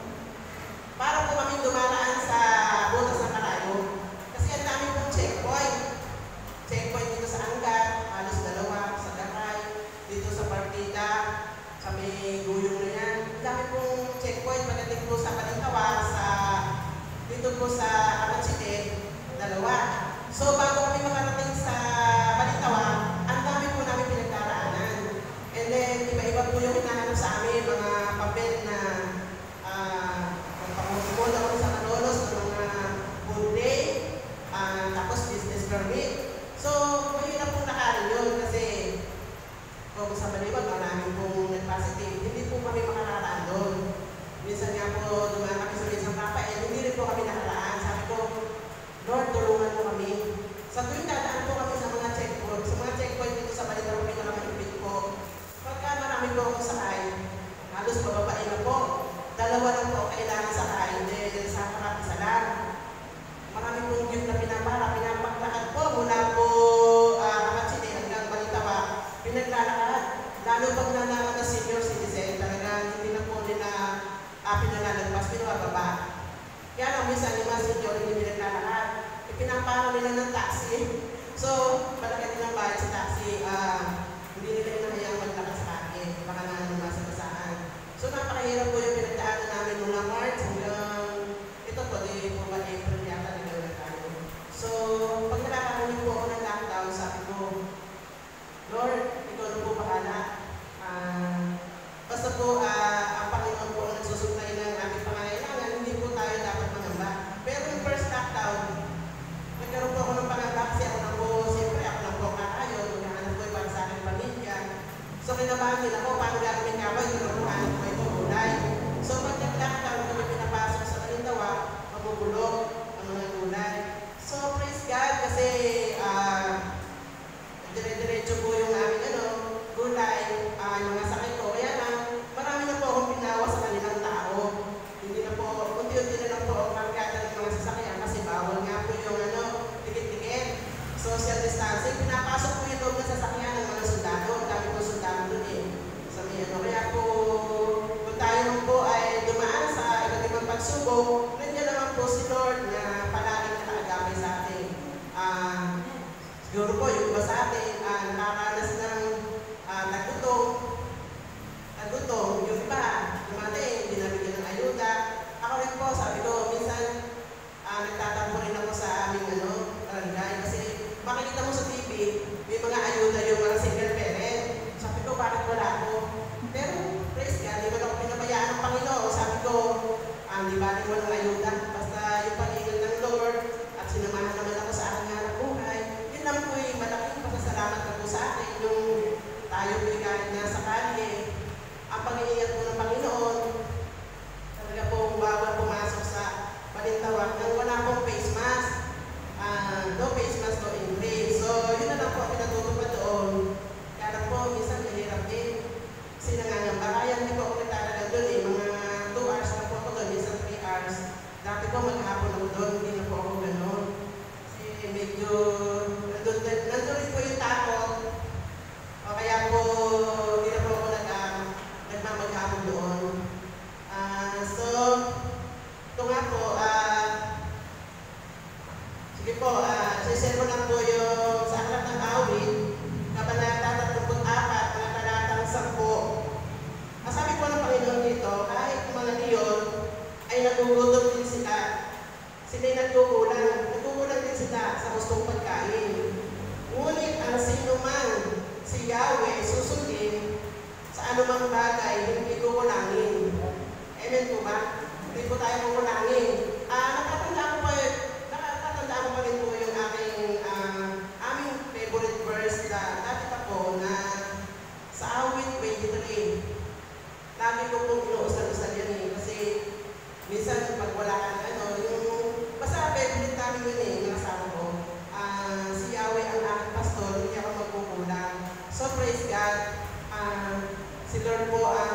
para po kami dumaraan sa butas na karayo. Kasi ang dami pong checkpoint. Checkpoint dito sa Angat, halos dalawa, sa Garay, dito sa Partida, sa may guyong na yan. Ang dami pong checkpoint pagdating po sa Palintawa, sa dito po sa Abatsite, dalawa. So bago kami makarating sa Palintawa, ang dami po namin pinagdaraanan. And then, iba-iba po yung hinahanap sa amin, mga papel na uh, magpapamusimol ako sa Manolos ng mga good day, uh, tapos business permit. So, mahirap pong nakarin yun kasi kung sa Baliwag, marami pong nag-positive, hindi po kami makararaan doon. Minsan nga po, dumaan kami sa isang Rafael, hindi rin po kami nakaraan. Sabi ko, Lord, tulungan mo kami. Sa tuwing dadaan po kami sa mga checkpoint, sa mga checkpoint dito sa Baliwag, kami nakamaipit po. Pagka marami po akong sakay, halos bababae na po. Dalawa lang po kailangan sakay, dahil sa harap isa lang. Marami pong gift na pinapara, pinapaklaan po mula po uh, Kamatsite hanggang Balitawa, pinaglalakad. Lalo pag nalaman na senior citizen, talaga hindi na po nila uh, pinalalagpas, pinababa. Kaya lang minsan yung mga senior hindi pinaglalakad, ipinapara nila ng taxi. So, palagay nilang bayad sa taxi, uh, hindi nila inahayang maglakas sa akin, baka na naman sa kasaan. So, napakahirap po yung pinagdaanan namin mula March hanggang ito po, di po ba April yata nagawin tayo. So, pag nakakarinig po ako ng lockdown, sabi ko, Lord, ikaw na po bahala. Uh, basta po, uh, ang Panginoon po ang nagsusuplay ng ating pangangailangan, hindi po tayo dapat mangamba. Pero yung first lockdown, nagkaroon po ako ng pangamba kasi ako na po, siyempre ako na po kakayo, maghahanap po yung para sa aking pamilya. So, kinabahan nila ko, paano gagawin nga ba, yung maghahanap po yung gulay. So, pag nag-lockdown kami pinapasok sa Kalintawa, mabubulog ang mga gulay. So, praise God kasi uh, dire-diretso po yung aming ano, gulay, uh, yung mga sakay ko. Kaya lang, marami na po akong pinawa sa kanilang tao. Hindi na po, unti-unti na lang po ang kargada ng mga sasakyan kasi bawal nga po yung ano, dikit-dikit. Social distancing, pinapasok po yung loob ng sasakyan ng mga sundalo. Ang dami po sundalo dun eh. Sa may ano, kaya po, kung tayo po ay dumaan sa iba't ibang pagsubok, nandiyan naman po si Lord na palaging nakaagapay sa atin. Uh, siguro po, yung iba sa atin, uh, nakaranas ng uh, nagutong, nagutong, yung iba, dumating, hindi nabigyan ng ayuda. Ako rin po, sabi ko, minsan, uh, nagtatampo rin ako sa aming ano, barangay, kasi makikita mo sa T V, may mga ayuda yung mga single parent. Sabi ko, bakit wala ako? Pero, praise God, di ba ako pinabayaan ng Panginoon? Sabi ko, ah, di ba rin walang ayuda? Basta yung pag-ingat ng Lord at sinamahan naman ako sa aking hanap buhay. Yun lang po yung malaking pasasalamat na po sa akin. Yung tayo po kahit na sa kalye, ang pag-iingat po ng Panginoon, talaga po bawal pumasok sa Palintawa nang wala pong face mask. Uh, no face mask, no English. So, yun na lang po ang pinatutupad doon. Kaya lang po, minsan nahirap din. Kasi nangangamba. Kaya hindi po ako nagtalaga doon eh. Mga two hours na po ako doon, minsan three hours. Dati po maghapon ako doon, hindi na po ako gano'n. Kasi medyo, nandun, nandun rin po yung takot. O kaya po, hindi na po ako nag, uh, nagmamaghapon doon. Uh, so, ito nga po, ah, uh, sige po, uh, sisir ko lang po yung sa aklat ng awit, kabanata tatlong apat, mga talatang sampu. Masabi po ng Panginoon dito, kahit mga niyon ay nagugutom din sila. Sila'y nagkukulang, nagkukulang din sila sa gustong pagkain. Ngunit ang sino man si Yahweh susundin sa anumang bagay, hindi kukulangin. Amen po ba? Hindi po tayo kukulangin. Ah, nakatanda ko pa yun. Nakatanda ko pa rin po yung aking, uh, aming favorite verse na dati pa po na sa awit twenty-three. Lagi ko pong inuusal-usal yan eh. Kasi minsan pag wala ka na ano, yung basta favorite namin yun eh, yung kasama ko. Uh, si Yahweh ang aking pastor, hindi ako magkukulang. So praise God. Uh, si Lord po, uh,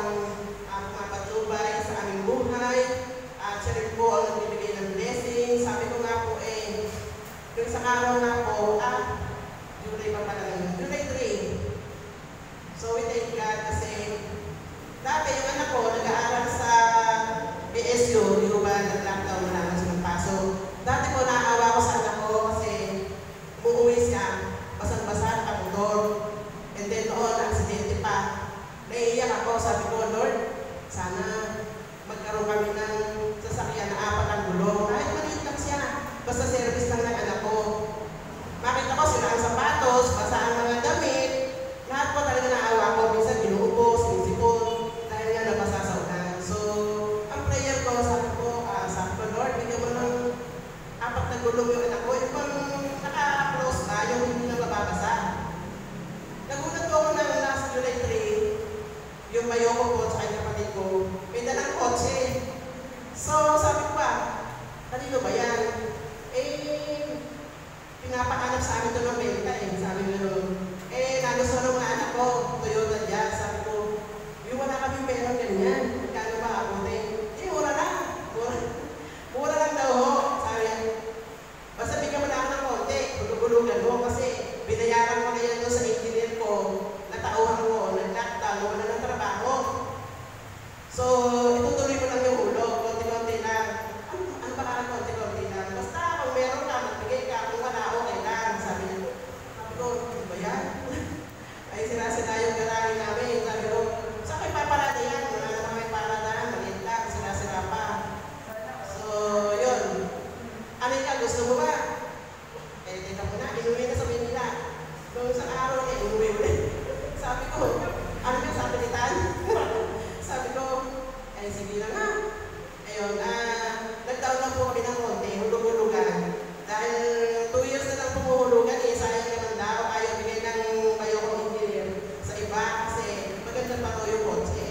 itutuloy mo lang yung hulog, konti-konti lang. Ano, ano ba ka konti-konti lang? Basta kung meron ka, magbigay ka. Kung wala, okay lang. Sabi niya, sabi ko, ano ba yan? Ay sila-sila yung garahin namin. Sabi ko, sa akin paparada yan. Wala naman may paradaan. Maliit lang. Sila-sila pa. So, yun. Ano ka, gusto mo ba? Eh, teka mo na. Inuwi na sa Manila. Noong isang araw niya, inuwi ulit. Sabi ko, ano ka, sabi ni Tan? Sabi ko, eh, sige na nga. Ayun, ah, nag-down lang po kami ng konti. Hulog-hulugan. Dahil two years na lang pumuhulugan, eh, sayang naman daw. Ayaw bigay ng kayo kong engineer sa iba kasi maganda pa to yung kotse.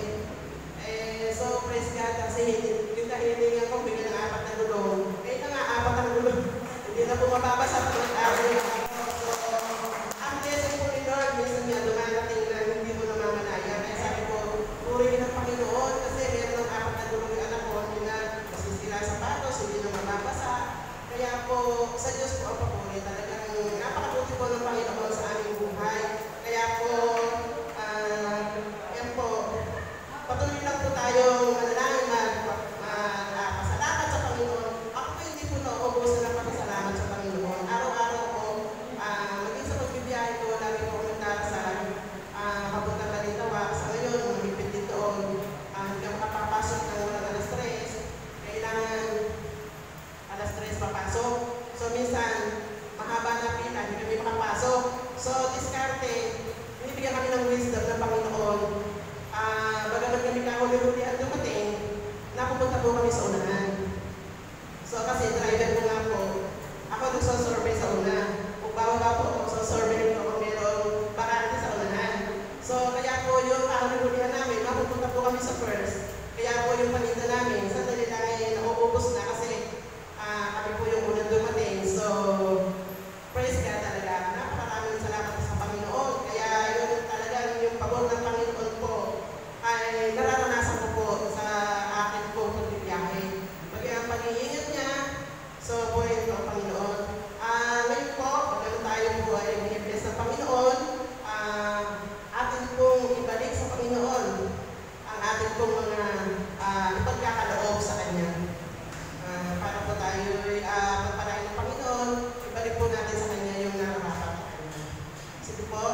Eh, so, praise God kasi yung kahilingan ko, bigyan ng apat na gulong. Eh, na nga, apat na gulong. Hindi na po mababasa pa ng araw. So, ang blessing po ni Lord, minsan niya dumarating na hindi mo namamanaya. Kaya sabi ko, purihin ng Panginoon kasi meron ng apat na gulong yung anak ko, hindi na masisira sa patos, hindi na mababasa. Kaya po, sa Diyos po ang papuri. Talagang napakabuti po ng Panginoon sa aming buhay. Kaya po, ah, yan po, patuloy lang po tayong manalangin, magpasalamat sa Panginoon. Ako po hindi po nauubos na ng pagpasalamat sa Panginoon. Araw-araw po, ah, maging sa pagbibiyahe ko, lagi po akong nagdarasal, ah, papunta ka dito, sa ngayon, mahigpit dito, ah, hindi ka makapapasok ng walang alas tres. Kailangan alas tres papasok. So, minsan, mahaba na pila, hindi kami makapasok. So, diskarte, binibigyan kami ng wisdom ng Panginoon. Ah, bagamat kami kahuli-huli at dumating, napupunta po kami sa unahan. So, kasi driver ko nga po, ako nagsosurvey sa una. Kung bawa po ako, so survey ko kung meron bakante sa unahan. So, kaya po yung kahuli-hulihan namin, napupunta po kami sa first. Kaya po yung paninda namin, sandali lang ay nauubos na kasi ah, kami po yung unang dumating. So, praise God talaga. Napakaraming salamat sa Panginoon. Kaya yun talaga yung pabor ng Panginoon po ay nararanasan ko po sa akin po pagbibiyahe. Pag ang pag-iingat niya, so po yun po ang Panginoon. Ah, ngayon po, pag tayo po ay binibless ng Panginoon, ah, atin pong ibalik sa Panginoon ang atin pong mga ah, ipagkakaloob sa Kanya. Uh, para po tayo ay uh, magpalain ng Panginoon, ibalik po natin sa Kanya yung nararapat sa Kanya. Sige po,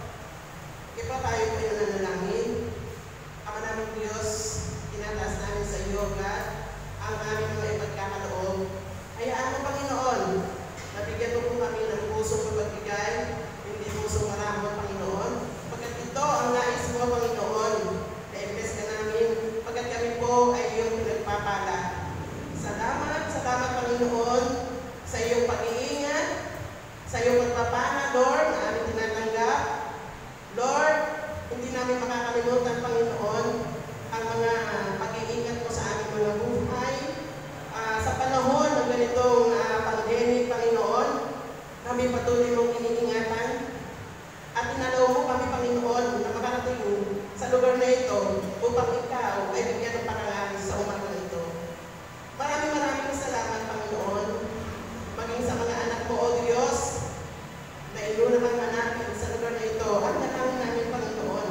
ipa tayo po yung nanalangin. Ama namin Diyos, tinataas namin sa iyo, God, ang aming mga ipagkakaloob. Hayaan mo, Panginoon, nabigyan mo po kami ng pusong magbigay, hindi pusong maramot, Panginoon. Pagkat ito ang nais mo, Panginoon, na-impress ka namin, pagkat kami po ay iyong pinagpapala. Salamat, salamat Panginoon sa iyong pag-iingat, sa iyong pagpapala, Lord, na aming tinatanggap. Lord, hindi namin makakalimutan, Panginoon, ang mga pag-iingat mo sa aming mga buhay. Uh, sa panahon ng ganitong uh, pandemic, Panginoon, kami patuloy mong iniingatan at inalaw mo kami, Panginoon, na makarating sa lugar na ito upang ikaw ay bigyan ng pangalan sa umaga na ito. Maraming maraming salamat, Panginoon, maging sa mga anak mo, O Diyos, na inunaman namin sa lugar na ito. Ang dalangin namin, Panginoon,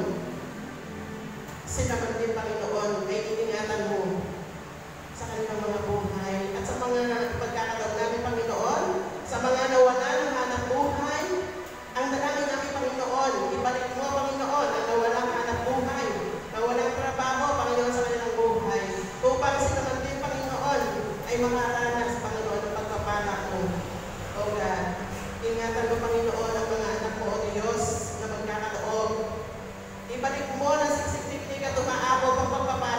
sila man din, Panginoon, ay iningatan mo sa kanilang mga buhay at sa mga pagkakataon namin, Panginoon, sa mga nawala ng hanap buhay. Ang dalangin namin, Panginoon, ibalik mo, Panginoon, ang nawala ng hanap buhay, nawalang trabaho, Panginoon, sa kanilang buhay, upang sila man din, Panginoon, ay makaranas, Panginoon, ng pagpapala mo. O God, ingatan mo, Panginoon, ang mga anak mo, O Diyos, na magkakataon. Ibalik mo na siksik-tiktik at umaabot ang pagpapala